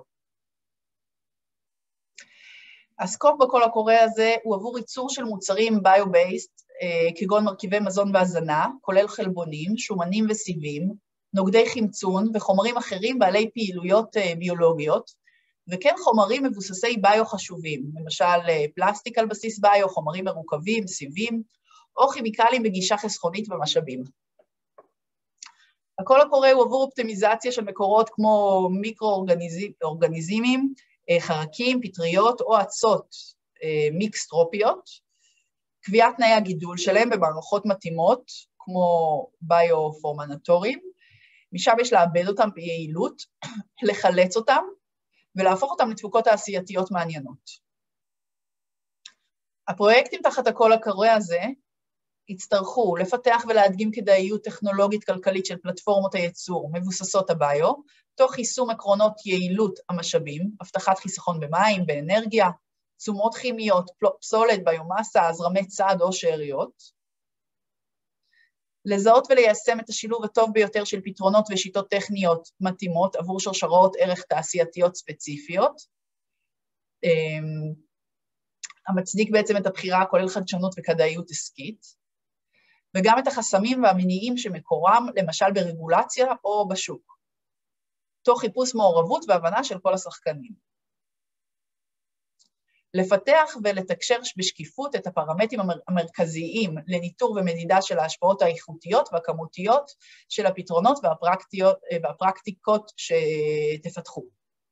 הסקופ בקול הקורא הזה הוא עבור ייצור של מוצרים ביו-בייסט, כגון מרכיבי מזון והזנה, כולל חלבונים, שומנים וסיבים, נוגדי חמצון וחומרים אחרים בעלי פעילויות ביולוגיות, וכן חומרים מבוססי ביו חשובים, למשל פלסטיק על בסיס ביו, חומרים מרוכבים, סיבים, או כימיקלים בגישה חסכונית ומשאבים. הקול הקורא הוא עבור אופטימיזציה של מקורות כמו מיקרו-אורגניזמים, חרקים, פטריות או עצות מיקסטרופיות, קביעת תנאי הגידול שלהם במערכות מתאימות, כמו ביו-פורמנטורים, משם יש לאבד אותם ביעילות, לחלץ אותם, ולהפוך אותם לתפוקות תעשייתיות מעניינות. הפרויקטים תחת הקול הקורא הזה, יצטרכו לפתח ולהדגים כדאיות טכנולוגית כלכלית של פלטפורמות הייצור מבוססות הביו, תוך יישום עקרונות יעילות המשאבים, הבטחת חיסכון במים, באנרגיה, תשומות כימיות, פסולת, ביומסה, הזרמי צד או שאריות. לזהות וליישם את השילוב הטוב ביותר של פתרונות ושיטות טכניות מתאימות עבור שרשראות ערך תעשייתיות ספציפיות, המצדיק בעצם את הבחירה כולל חדשנות וכדאיות עסקית, וגם את החסמים והמניעים שמקורם למשל ברגולציה או בשוק, תוך חיפוש מעורבות והבנה של כל השחקנים. לפתח ולתקשר בשקיפות את הפרמטרים המרכזיים לניטור ומדידה של ההשפעות האיכותיות והכמותיות של הפתרונות והפרקטיקות שתפתחו.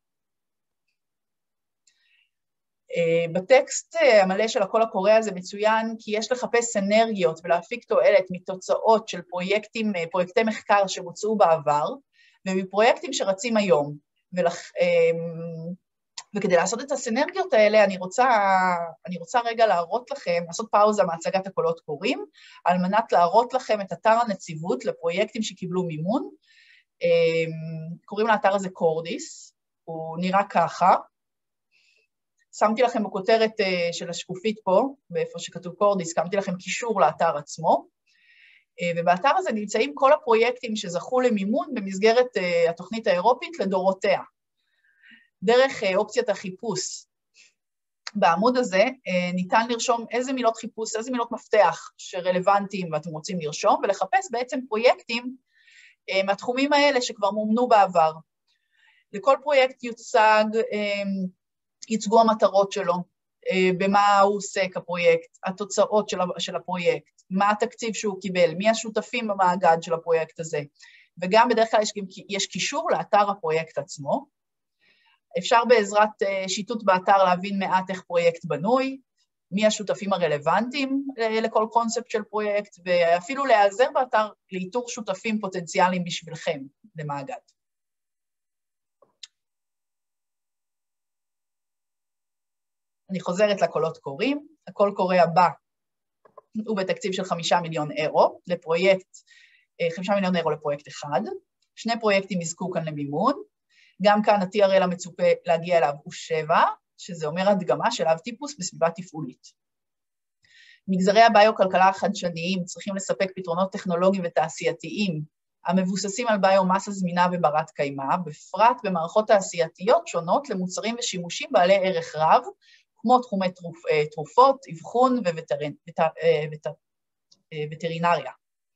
בטקסט המלא של הקול הקורא הזה מצוין כי יש לחפש אנרגיות ולהפיק תועלת מתוצאות של פרויקטים, פרויקטי מחקר שבוצעו בעבר, ומפרויקטים שרצים היום. ולכ... וכדי לעשות את הסנרגיות האלה, אני רוצה, אני רוצה רגע להראות לכם, לעשות פאוזה מהצגת הקולות קוראים, על מנת להראות לכם את אתר הנציבות לפרויקטים שקיבלו מימון. קוראים לאתר הזה קורדיס, הוא נראה ככה. שמתי לכם בכותרת של השקופית פה, באיפה שכתוב קורדיס, שמתי לכם קישור לאתר עצמו, ובאתר הזה נמצאים כל הפרויקטים שזכו למימון במסגרת התוכנית האירופית לדורותיה. דרך אופציית החיפוש בעמוד הזה ניתן לרשום איזה מילות חיפוש, איזה מילות מפתח שרלוונטיים ואתם רוצים לרשום, ולחפש בעצם פרויקטים מהתחומים האלה שכבר מומנו בעבר. לכל פרויקט יוצג, יוצגו המטרות שלו, במה הוא עוסק הפרויקט, התוצאות של הפרויקט, מה התקציב שהוא קיבל, מי השותפים במאגד של הפרויקט הזה, וגם בדרך כלל יש, יש קישור לאתר הפרויקט עצמו. אפשר בעזרת שיטוט באתר להבין מעט איך פרויקט בנוי, מי השותפים הרלוונטיים לכל קונספט של פרויקט, ואפילו להיעזר באתר לאיתור שותפים פוטנציאליים בשבילכם למאגד. אני חוזרת לקולות קוראים. הקול קורא הבא הוא בתקציב של חמישה מיליון אירו, לפרויקט, חמישה מיליון אירו לפרויקט אחד. שני פרויקטים יזכו כאן למימון. גם כאן ה-טי אר אל המצופה להגיע אליו הוא שבע, שזה אומר הדגמה של אב טיפוס בסביבה תפעולית. מגזרי הביו-כלכלה החדשניים צריכים לספק פתרונות טכנולוגיים ותעשייתיים, המבוססים על ביומסה זמינה וברת קיימא, בפרט במערכות תעשייתיות שונות למוצרים ושימושים בעלי ערך רב, כמו תחומי תרופ, תרופות, אבחון ווטרינריה.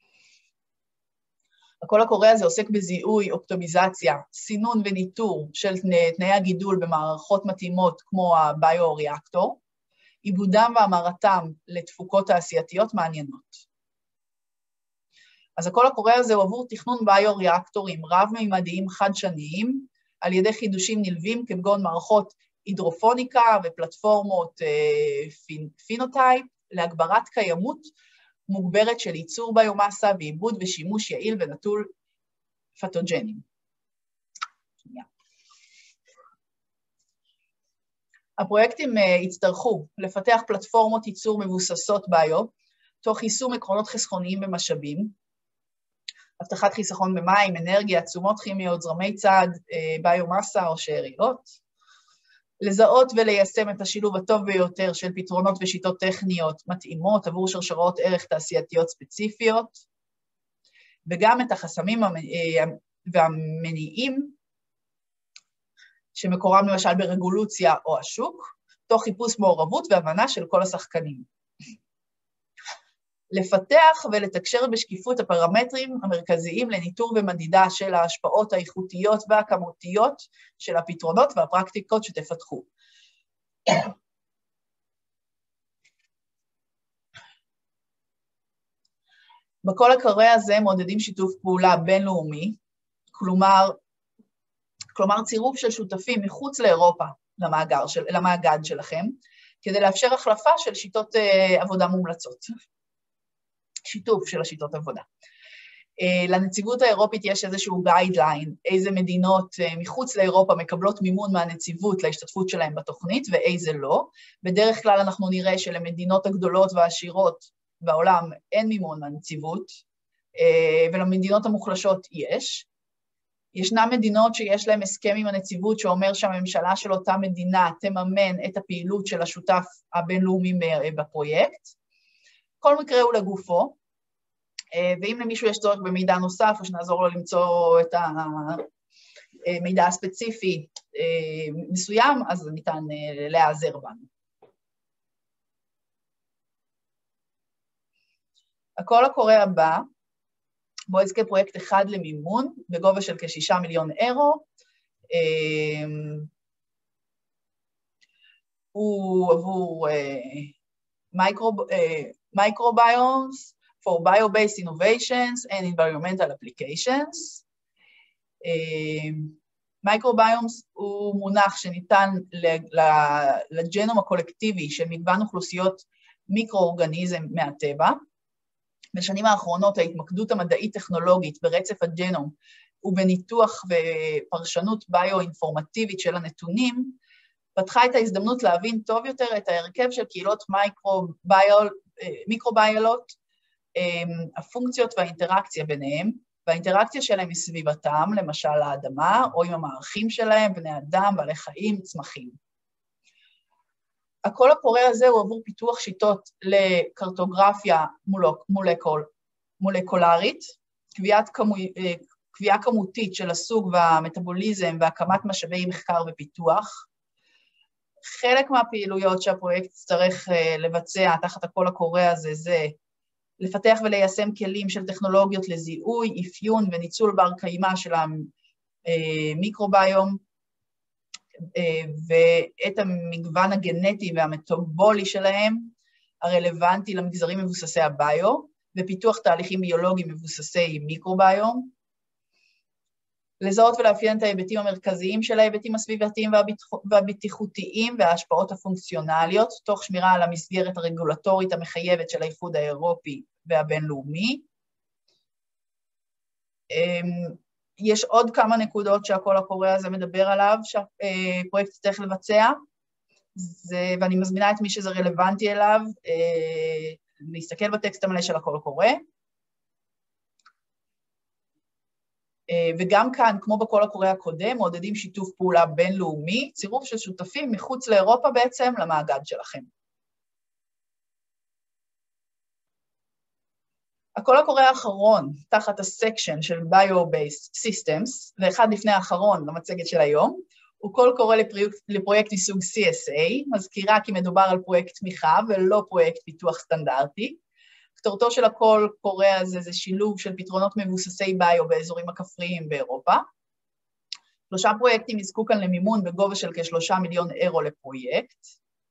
הקול הקורא הזה עוסק בזיהוי, אופטימיזציה, סינון וניטור של תנאי הגידול במערכות מתאימות כמו הביו-ריאקטור, עיבודם והמרתם לתפוקות תעשייתיות מעניינות. אז הקול הקורא הזה הוא עבור תכנון ביו-ריאקטורים רב-מימדיים חדשניים, על ידי חידושים נלווים כגון מערכות הידרופוניקה ופלטפורמות פינוטייפ, להגברת קיימות מוגברת של ייצור ביומסה ועיבוד ושימוש יעיל ונטול פתוגנים. הפרויקטים יצטרכו לפתח פלטפורמות ייצור מבוססות ביו, תוך יישום עקרונות חסכוניים במשאבים, הבטחת חיסכון במים, אנרגיה, תשומות כימיות, זרמי צד, ביומסה או שאריות, לזהות וליישם את השילוב הטוב ביותר של פתרונות ושיטות טכניות מתאימות עבור שרשראות ערך תעשייתיות ספציפיות, וגם את החסמים והמניעים שמקורם למשל ברגולציה או השוק, תוך חיפוש מעורבות והבנה של כל השחקנים. לפתח ולתקשר בשקיפות הפרמטרים המרכזיים לניטור ומדידה של ההשפעות האיכותיות והכמותיות של הפתרונות והפרקטיקות שתפתחו. בקול הקורא הזה מודדים שיתוף פעולה בינלאומי, כלומר, כלומר צירוף של שותפים מחוץ לאירופה למאגר של, למאגד שלכם, כדי לאפשר החלפה של שיטות עבודה מומלצות. שיתוף של השיטות עבודה. לנציבות האירופית יש איזשהו גיידליין, איזה מדינות מחוץ לאירופה מקבלות מימון מהנציבות להשתתפות שלהם בתוכנית ואיזה לא. בדרך כלל אנחנו נראה שלמדינות הגדולות והעשירות בעולם אין מימון מהנציבות, ולמדינות המוחלשות יש. ישנן מדינות שיש להם הסכם עם הנציבות שאומר שהממשלה של אותה מדינה תממן את הפעילות של השותף הבינלאומי בפרויקט. כל מקרה הוא לגופו. ואם למישהו יש צורך במידע נוסף, או שנעזור לו למצוא את המידע הספציפי מסוים, אז ניתן להיעזר בנו. הקול הקורא הבא, בו יזכה פרויקט אחד למימון, בגובה של כשישה מיליון אירו, הוא עבור microbiomes for bio-based innovations and environmental applications. Microbiomes הוא מונח שניתן לג'נום הקולקטיבי של מגוון אוכלוסיות מיקרואורגניזם מהטבע. בשנים האחרונות ההתמקדות המדעית-טכנולוגית ברצף הג'נום ובניתוח ופרשנות ביו-אינפורמטיבית של הנתונים, פתחה את ההזדמנות להבין טוב יותר את ההרכב של קהילות מיקרוביולות, הפונקציות והאינטראקציה ביניהם, והאינטראקציה שלהם מסביבתם, למשל האדמה, או עם המערכים שלהם, בני אדם, בעלי חיים, צמחים. הקול הקורא הזה הוא עבור פיתוח שיטות לקרטוגרפיה מולקול, מולקולרית, קביעת כמו, קביעה כמותית של הסוג והמטאבוליזם והקמת משאבי מחקר ופיתוח. חלק מהפעילויות שהפרויקט צריך לבצע תחת הקול הקורא הזה זה לפתח וליישם כלים של טכנולוגיות לזיהוי, אפיון וניצול בר קיימא של המיקרוביום, ואת המגוון הגנטי והמטאבולי שלהם, הרלוונטי למגזרים מבוססי הביו, ופיתוח תהליכים ביולוגיים מבוססי מיקרוביום, לזהות ולאפיין את ההיבטים המרכזיים של ההיבטים הסביבתיים והבטיחותיים וההשפעות הפונקציונליות, תוך שמירה על המסגרת הרגולטורית המחייבת של האיחוד האירופי והבינלאומי. יש עוד כמה נקודות שהקול הקורא הזה מדבר עליו, שהפרויקט צריך לבצע, ואני מזמינה את מי שזה רלוונטי אליו, להסתכל בטקסט המלא של הקול הקורא. וגם כאן, כמו בקול הקורא הקודם, מעודדים שיתוף פעולה בינלאומי, צירוף של שותפים מחוץ לאירופה בעצם למאגד שלכם. הקול הקורא האחרון, תחת הסקשן של Bio-Based Systems, ואחד לפני האחרון למצגת של היום, הוא קול קורא לפרויקט, לפרויקט מסוג סי אס איי, מזכירה כי מדובר על פרויקט תמיכה ולא פרויקט פיתוח סטנדרטי. כתורתו של הקול קורא הזה זה שילוב של פתרונות מבוססי ביו באזורים הכפריים באירופה. שלושה פרויקטים יזכו כאן למימון בגובה של כשלושה מיליון אירו לפרויקט.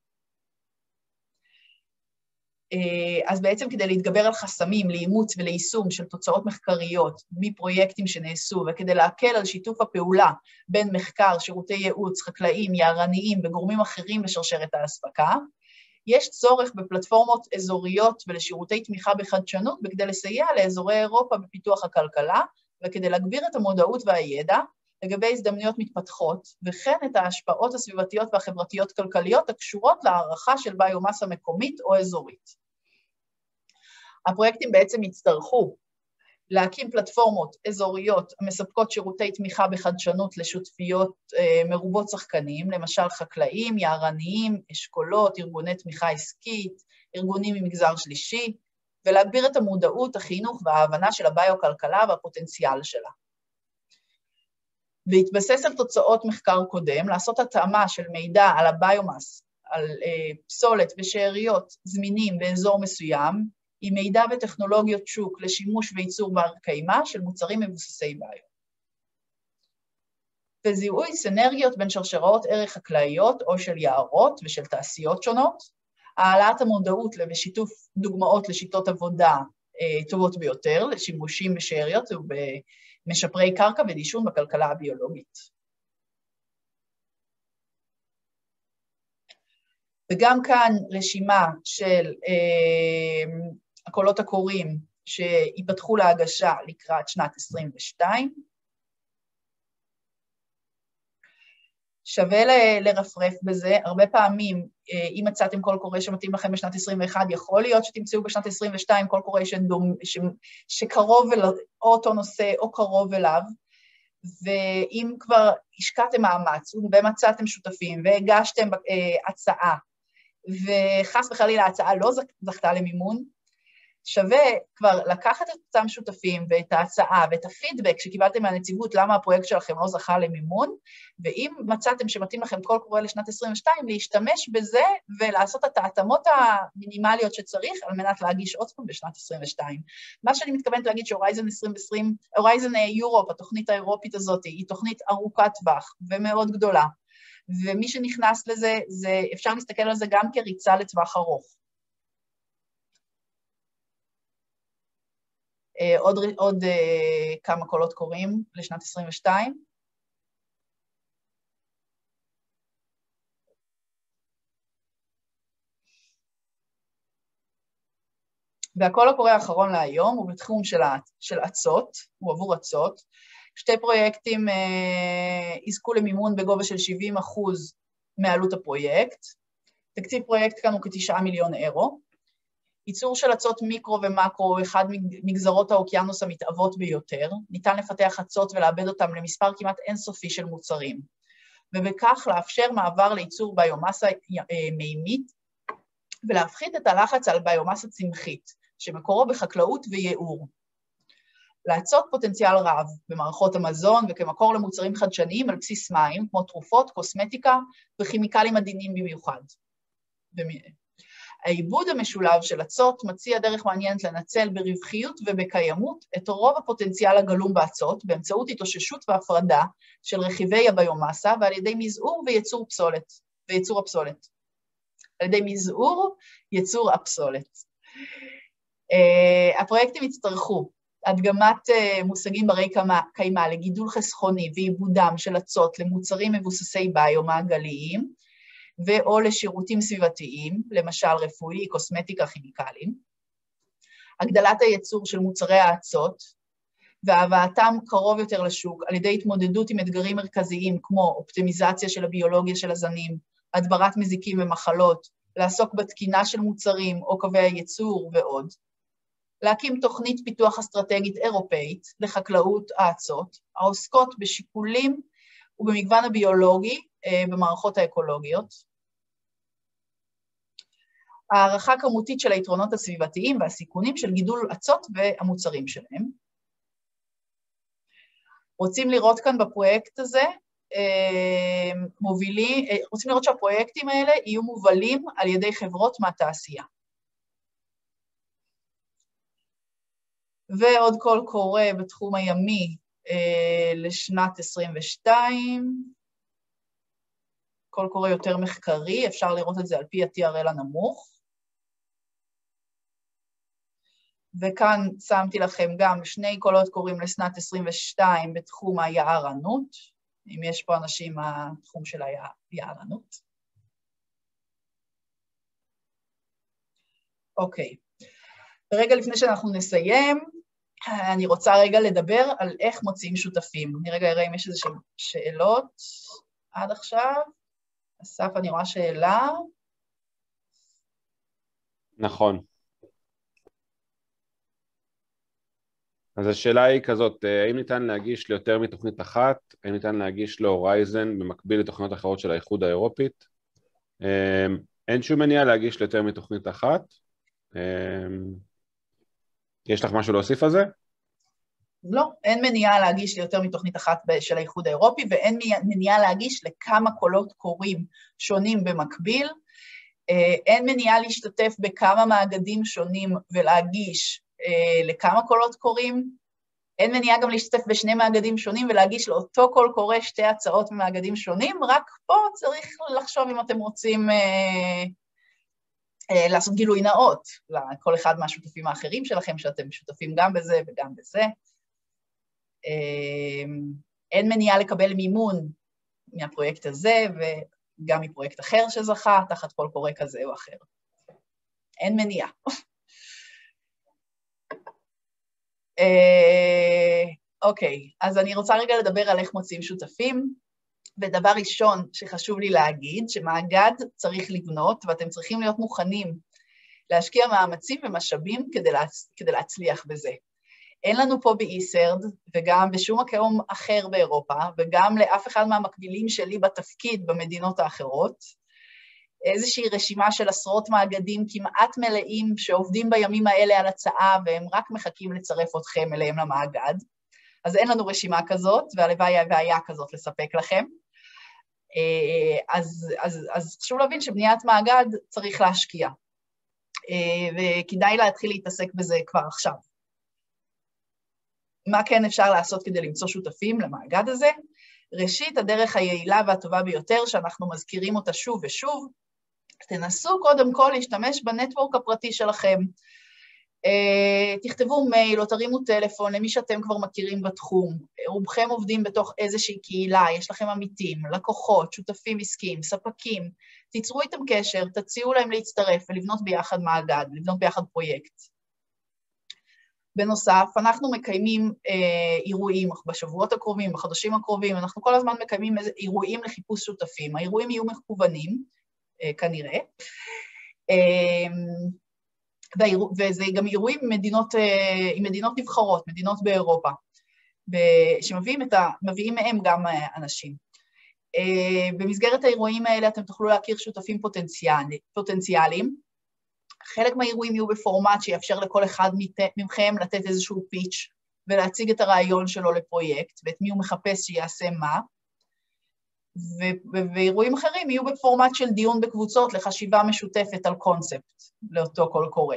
אז בעצם כדי להתגבר על חסמים, לאימוץ וליישום של תוצאות מחקריות מפרויקטים שנעשו, וכדי להקל על שיתוף הפעולה בין מחקר, שירותי ייעוץ, חקלאים, יערניים וגורמים אחרים בשרשרת האספקה, יש צורך בפלטפורמות אזוריות ולשירותי תמיכה בחדשנות, בכדי לסייע לאזורי אירופה בפיתוח הכלכלה, וכדי להגביר את המודעות והידע לגבי הזדמנויות מתפתחות, וכן את ההשפעות הסביבתיות והחברתיות כלכליות הקשורות להערכה של ביומסה מקומית או אזורית. הפרויקטים בעצם יצטרכו להקים פלטפורמות אזוריות המספקות שירותי תמיכה בחדשנות לשותפיות אה, מרובות שחקנים, למשל חקלאים, יערניים, אשכולות, ארגוני תמיכה עסקית, ארגונים ממגזר שלישי, ולהגביר את המודעות, החינוך וההבנה של הביו-כלכלה והפוטנציאל שלה. והתבסס על תוצאות מחקר קודם, לעשות התאמה של מידע על הביומס, על אה, פסולת ושאריות זמינים באזור מסוים, עם מידע וטכנולוגיות שוק לשימוש וייצור בר קיימא של מוצרים מבוססי ביו. וזיהוי סינרגיות בין שרשראות ערך חקלאיות או של יערות ושל תעשיות שונות, העלאת המודעות ושיתוף דוגמאות לשיטות עבודה אה, טובות ביותר, לשימושים בשאריות ובמשפרי קרקע ודישון בכלכלה הביולוגית. וגם כאן רשימה של אה, הקולות הקוראים שיפתחו להגשה לקראת שנת עשרים ושתיים. שווה ל- לרפרף בזה, הרבה פעמים, אם מצאתם קול קורא שמתאים לכם בשנת עשרים ואחת, יכול להיות שתמצאו בשנת עשרים ושתיים קול קורא שדומ, ש, שקרוב אל, או אותו נושא או קרוב אליו, ואם כבר השקעתם מאמץ ומצאתם שותפים והגשתם אה, הצעה, וחס וחלילה ההצעה לא זכתה למימון, שווה כבר לקחת את אותם שותפים ואת ההצעה ואת הפידבק שקיבלתם מהנציבות למה הפרויקט שלכם לא זכה למימון, ואם מצאתם שמתאים לכם קול קורא לשנת עשרים ושתיים, להשתמש בזה ולעשות את ההתאמות המינימליות שצריך על מנת להגיש עוד פעם בשנת עשרים ושתיים. מה שאני מתכוונת להגיד שהורייזן עשרים עשרים, הורייזן יורופ, התוכנית האירופית הזאת, היא תוכנית ארוכת טווח ומאוד גדולה, ומי שנכנס לזה, זה, אפשר להסתכל על זה גם כריצה לטווח ארוך. עוד, עוד uh, כמה קולות קוראים לשנת עשרים ושתיים. והקול הקורא האחרון להיום הוא בתחום של, של עצות, הוא עבור עצות. שתי פרויקטים uh, יזכו למימון בגובה של שבעים אחוז מעלות הפרויקט. תקציב פרויקט כאן הוא כתשעה מיליון אירו. ייצור של עצות מיקרו ומקרו הוא אחד מגזרות האוקיינוס המתאבות ביותר, ניתן לפתח עצות ולאבד אותם למספר כמעט אינסופי של מוצרים, ובכך לאפשר מעבר לייצור ביומסה מימית, ולהפחית את הלחץ על ביומסה צמחית, שמקורו בחקלאות וייעור. לעצות פוטנציאל רב במערכות המזון וכמקור למוצרים חדשניים על בסיס מים, כמו תרופות, קוסמטיקה וכימיקלים עדינים במיוחד. העיבוד המשולב של עצות מציע דרך מעניינת לנצל ברווחיות ובקיימות את רוב הפוטנציאל הגלום בעצות באמצעות התאוששות והפרדה של רכיבי הביומסה ועל ידי מזעור וייצור פסולת, וייצור הפסולת. על ידי מזעור, ייצור הפסולת. Uh, הפרויקטים יצטרכו הדגמת uh, מושגים ברי קיימא לגידול חסכוני ועיבודם של עצות למוצרים מבוססי ביו-מעגליים, ואו לשירותים סביבתיים, למשל רפואי, קוסמטיקה, כימיקלים, הגדלת הייצור של מוצרי האצות, והבאתם קרוב יותר לשוק, על ידי התמודדות עם אתגרים מרכזיים, כמו אופטימיזציה של הביולוגיה של הזנים, הדברת מזיקים ומחלות, לעסוק בתקינה של מוצרים או קווי הייצור ועוד, להקים תוכנית פיתוח אסטרטגית אירופאית לחקלאות האצות, העוסקות בשיקולים ובמגוון הביולוגי במערכות האקולוגיות, הערכה כמותית של היתרונות הסביבתיים והסיכונים של גידול עצות והמוצרים שלהם. רוצים לראות כאן בפרויקט הזה, מובילים, רוצים לראות שהפרויקטים האלה יהיו מובלים על ידי חברות מהתעשייה. ועוד קול קורא בתחום הימי לשנת עשרים ושתיים, קול קורא יותר מחקרי, אפשר לראות את זה על פי ה-טי אר אל הנמוך. וכאן שמתי לכם גם שני קולות קוראים לשנת עשרים ושתיים בתחום היערנות, אם יש פה אנשים מהתחום של היערנות. אוקיי, ורגע לפני שאנחנו נסיים, אני רוצה רגע לדבר על איך מוצאים שותפים. אני רגע אראה אם יש איזושהי שאלות עד עכשיו. אסף, אני רואה שאלה. נכון. אז השאלה היא כזאת, האם ניתן להגיש ליותר מתוכנית אחת? האם ניתן להגיש להורייזן במקביל לתוכניות אחרות של האיחוד האירופית? אין שום מניעה להגיש ליותר מתוכנית אחת. יש לך משהו להוסיף על זה? לא, אין מניעה להגיש ליותר מתוכנית אחת של האיחוד האירופי, ואין מניעה להגיש לכמה קולות קוראים שונים במקביל. אין מניעה להשתתף בכמה מאגדים שונים ולהגיש לכמה קולות קוראים. אין מניעה גם להשתתף בשני מאגדים שונים ולהגיש לאותו קול קורא שתי הצעות ממאגדים שונים, רק פה צריך לחשוב אם אתם רוצים אה, אה, לעשות גילוי נאות לכל אחד מהשותפים האחרים שלכם, שאתם שותפים גם בזה וגם בזה. אה, אין מניעה לקבל מימון מהפרויקט הזה וגם מפרויקט אחר שזכה, תחת קול קורא כזה או אחר. אין מניעה. אוקיי, אז אני רוצה רגע לדבר על איך מוצאים שותפים, ודבר ראשון שחשוב לי להגיד, שמאגד צריך לבנות, ואתם צריכים להיות מוכנים להשקיע מאמצים ומשאבים כדי, להצ... כדי להצליח בזה. אין לנו פה באיסרד, וגם בשום מקום אחר באירופה, וגם לאף אחד מהמקבילים שלי בתפקיד במדינות האחרות, איזושהי רשימה של עשרות מאגדים כמעט מלאים שעובדים בימים האלה על הצעה, והם רק מחכים לצרף אתכם אליהם למאגד. אז אין לנו רשימה כזאת, והלוואי והיה כזאת לספק לכם. אז, אז, אז חשוב להבין שבניית מאגד צריך להשקיע, וכדאי להתחיל להתעסק בזה כבר עכשיו. מה כן אפשר לעשות כדי למצוא שותפים למאגד הזה? ראשית, הדרך היעילה והטובה ביותר, שאנחנו מזכירים אותה שוב ושוב, תנסו קודם כל להשתמש בנטוורק הפרטי שלכם. תכתבו מייל או תרימו טלפון למי שאתם כבר מכירים בתחום, רובכם עובדים בתוך איזושהי קהילה, יש לכם עמיתים, לקוחות, שותפים עסקיים, ספקים, תיצרו איתם קשר, תציעו להם להצטרף ולבנות ביחד מאגד, לבנות ביחד פרויקט. בנוסף, אנחנו מקיימים אה, אירועים בשבועות הקרובים, בחודשים הקרובים, אנחנו כל הזמן מקיימים אירועים לחיפוש שותפים, האירועים יהיו מקוונים, אה, כנראה, אה, וזה גם אירועים עם מדינות, עם מדינות נבחרות, מדינות באירופה, שמביאים את ה, מביאים מהם גם אנשים. במסגרת האירועים האלה אתם תוכלו להכיר שותפים פוטנציאליים. חלק מהאירועים יהיו בפורמט שיאפשר לכל אחד מכם לתת איזשהו פיץ' ולהציג את הרעיון שלו לפרויקט, ואת מי הוא מחפש שיעשה מה. ואירועים אחרים יהיו בפורמט של דיון בקבוצות לחשיבה משותפת על קונספט, לאותו קול קורא.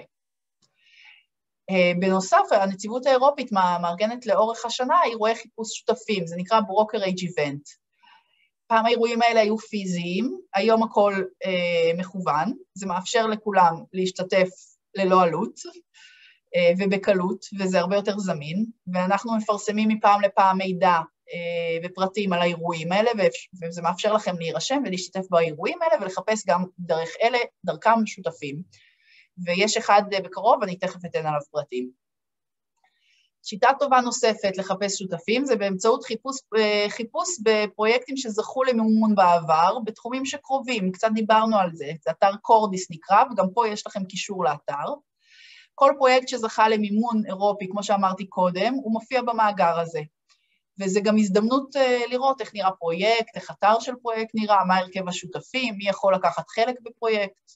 בנוסף, הנציבות האירופית מארגנת לאורך השנה אירועי חיפוש שותפים, זה נקרא ברוקראג' איבנט. פעם האירועים האלה היו פיזיים, היום הכל אה, מכוון, זה מאפשר לכולם להשתתף ללא עלות אה, ובקלות, וזה הרבה יותר זמין, ואנחנו מפרסמים מפעם לפעם מידע ופרטים על האירועים האלה, וזה מאפשר לכם להירשם ולהשתתף באירועים האלה, ולחפש גם דרך אלה, דרכם שותפים. ויש אחד בקרוב, אני תכף אתן עליו פרטים. שיטה טובה נוספת לחפש שותפים, זה באמצעות חיפוש, חיפוש בפרויקטים שזכו למימון בעבר, בתחומים שקרובים, קצת דיברנו על זה, זה אתר קורדיס נקרא, וגם פה יש לכם קישור לאתר. כל פרויקט שזכה למימון אירופי, כמו שאמרתי קודם, הוא מופיע במאגר הזה. וזה גם הזדמנות לראות איך נראה פרויקט, איך אתר של פרויקט נראה, מה הרכב השותפים, מי יכול לקחת חלק בפרויקט.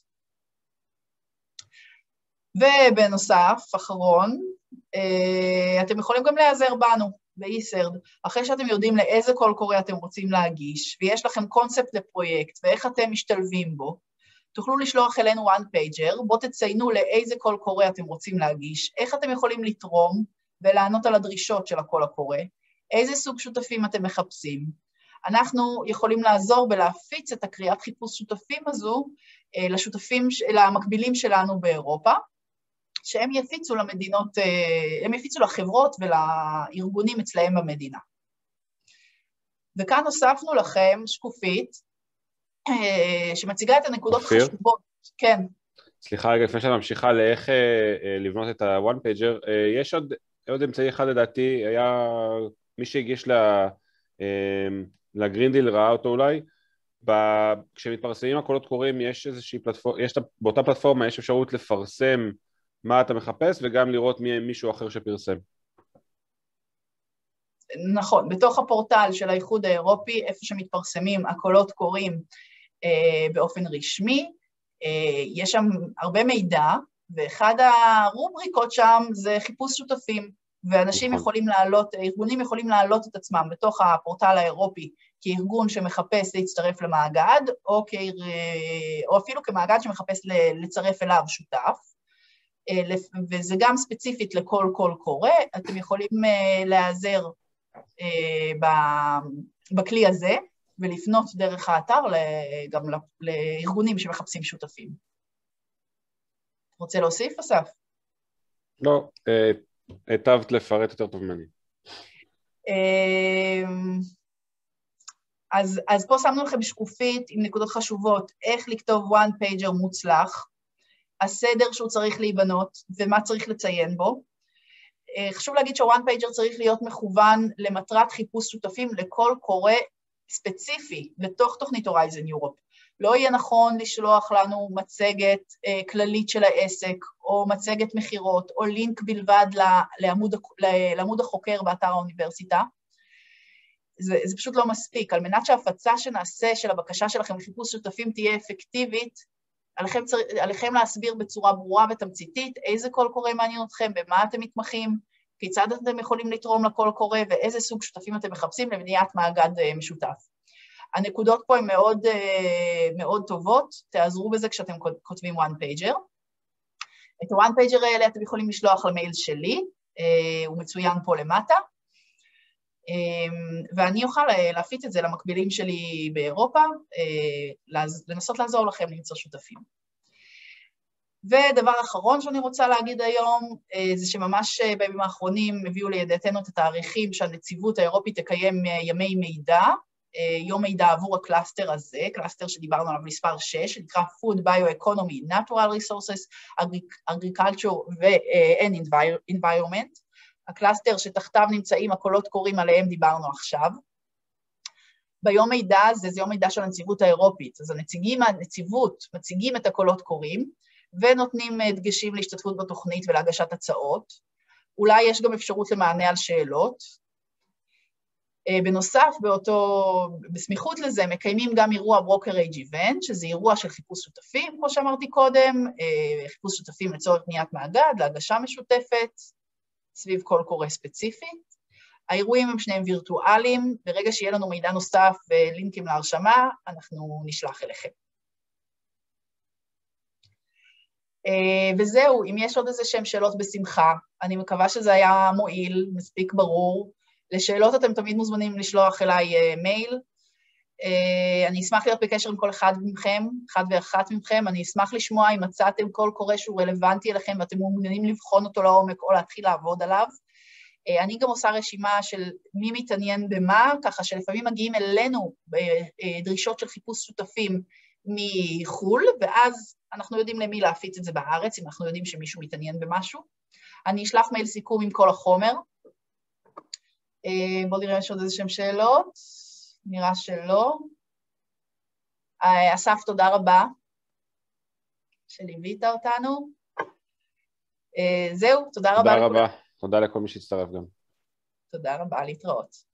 ובנוסף, אחרון, אתם יכולים גם להיעזר בנו, ב-איסרד, אחרי שאתם יודעים לאיזה קול קורא אתם רוצים להגיש, ויש לכם קונספט לפרויקט, ואיך אתם משתלבים בו, תוכלו לשלוח אלינו one pager, בו תציינו לאיזה קול קורא אתם רוצים להגיש, איך אתם יכולים לתרום ולענות על הדרישות של הקול הקורא, איזה סוג שותפים אתם מחפשים. אנחנו יכולים לעזור ולהפיץ את הקריאת חיפוש שותפים הזו לשותפים, למקבילים שלנו באירופה, שהם יפיצו למדינות, הם יפיצו לחברות ולארגונים אצלהם במדינה. וכאן הוספנו לכם שקופית, שמציגה את הנקודות החשובות. כן. סליחה רגע, לפני שאני ממשיכה לאיך לבנות את ה-one pager, יש עוד, עוד אמצעי אחד לדעתי, היה מי שהגיש לגרינדיל ראה אותו אולי, כשמתפרסמים הקולות קוראים, יש איזושהי פלטפורמה, יש באותה פלטפורמה יש אפשרות לפרסם מה אתה מחפש, וגם לראות מי מישהו אחר שפרסם. נכון, בתוך הפורטל של האיחוד האירופי, איפה שמתפרסמים הקולות קוראים אה, באופן רשמי, אה, יש שם הרבה מידע, ואחד הרובריקות שם זה חיפוש שותפים, ואנשים נכון. יכולים לעלות, ארגונים יכולים לעלות את עצמם בתוך הפורטל האירופי, כארגון שמחפש להצטרף למאגד, או, כאיר, או אפילו כמאגד שמחפש לצרף אליו שותף, וזה גם ספציפית לכל קול קורא, אתם יכולים להיעזר בכלי הזה, ולפנות דרך האתר גם לארגונים שמחפשים שותפים. רוצה להוסיף, אסף? לא, היטבת לפרט יותר טוב ממני. אז, אז פה שמנו לכם שקופית עם נקודות חשובות, איך לכתוב one pager מוצלח, הסדר שהוא צריך להיבנות ומה צריך לציין בו. חשוב להגיד ש-one pager צריך להיות מכוון למטרת חיפוש שותפים לכל קורא ספציפי בתוך תוכנית Horizon Europe. לא יהיה נכון לשלוח לנו מצגת אה, כללית של העסק, או מצגת מחירות, או לינק בלבד לעמוד, לעמוד החוקר באתר האוניברסיטה. זה, זה פשוט לא מספיק. על מנת שההפצה שנעשה של הבקשה שלכם לחיפוש שותפים תהיה אפקטיבית, עליכם, צר... עליכם להסביר בצורה ברורה ותמציתית איזה קול קורא מעניין אתכם, במה אתם מתמחים, כיצד אתם יכולים לתרום לקול קורא, ואיזה סוג שותפים אתם מחפשים לבניית מאגד משותף. הנקודות פה הן מאוד, מאוד טובות, תעזרו בזה כשאתם כותבים one pager. את ה-one pager האלה אתם יכולים לשלוח למייל שלי, הוא מצוין פה למטה, ואני אוכל להפיץ את זה למקבילים שלי באירופה, לנסות לעזור לכם למצוא שותפים. ודבר אחרון שאני רוצה להגיד היום, זה שממש בימים האחרונים הביאו לידיעתנו את התאריכים שהנציבות האירופית תקיים ימי מידע, יום מידע עבור הקלאסטר הזה, קלאסטר שדיברנו עליו מספר שש, שנקרא Food, Bioeconomy, Natural Resources, Agriculture and Environment, הקלאסטר שתחתיו נמצאים הקולות קוראים עליהם דיברנו עכשיו. ביום מידע הזה, זה יום מידע של הנציבות האירופית, אז הנציגים, הנציבות מציגים את הקולות קוראים, ונותנים דגשים להשתתפות בתוכנית ולהגשת הצעות. אולי יש גם אפשרות למענה על שאלות. בנוסף, באותו, בסמיכות לזה, מקיימים גם אירוע ברוקראג' איבנט, שזה אירוע של חיפוש שותפים, כמו שאמרתי קודם, חיפוש שותפים לצורך בניית מאגד, להגשה משותפת, סביב קול קורא ספציפי. האירועים הם שניהם וירטואליים, ברגע שיהיה לנו מידע נוסף ולינקים להרשמה, אנחנו נשלח אליכם. וזהו, אם יש עוד איזה שהם שאלות בשמחה, אני מקווה שזה היה מועיל, מספיק ברור. לשאלות אתם תמיד מוזמנים לשלוח אליי מייל. אני אשמח להיות בקשר עם כל אחד מכם, אחד ואחת מכם, אני אשמח לשמוע אם מצאתם קול קורא שהוא רלוונטי אליכם, ואתם מעוניינים לבחון אותו לעומק או להתחיל לעבוד עליו. אני גם עושה רשימה של מי מתעניין במה, ככה שלפעמים מגיעים אלינו דרישות של חיפוש שותפים מחול, ואז אנחנו יודעים למי להפיץ את זה בארץ, אם אנחנו יודעים שמישהו מתעניין במשהו. אני אשלח מייל סיכום עם כל החומר. בואו נראה יש עוד איזה שהם שאלות. נראה שלא. אסף, תודה רבה שליווית אותנו. זהו, תודה רבה. תודה רבה. תודה לכל מי שהצטרף גם. תודה רבה, להתראות.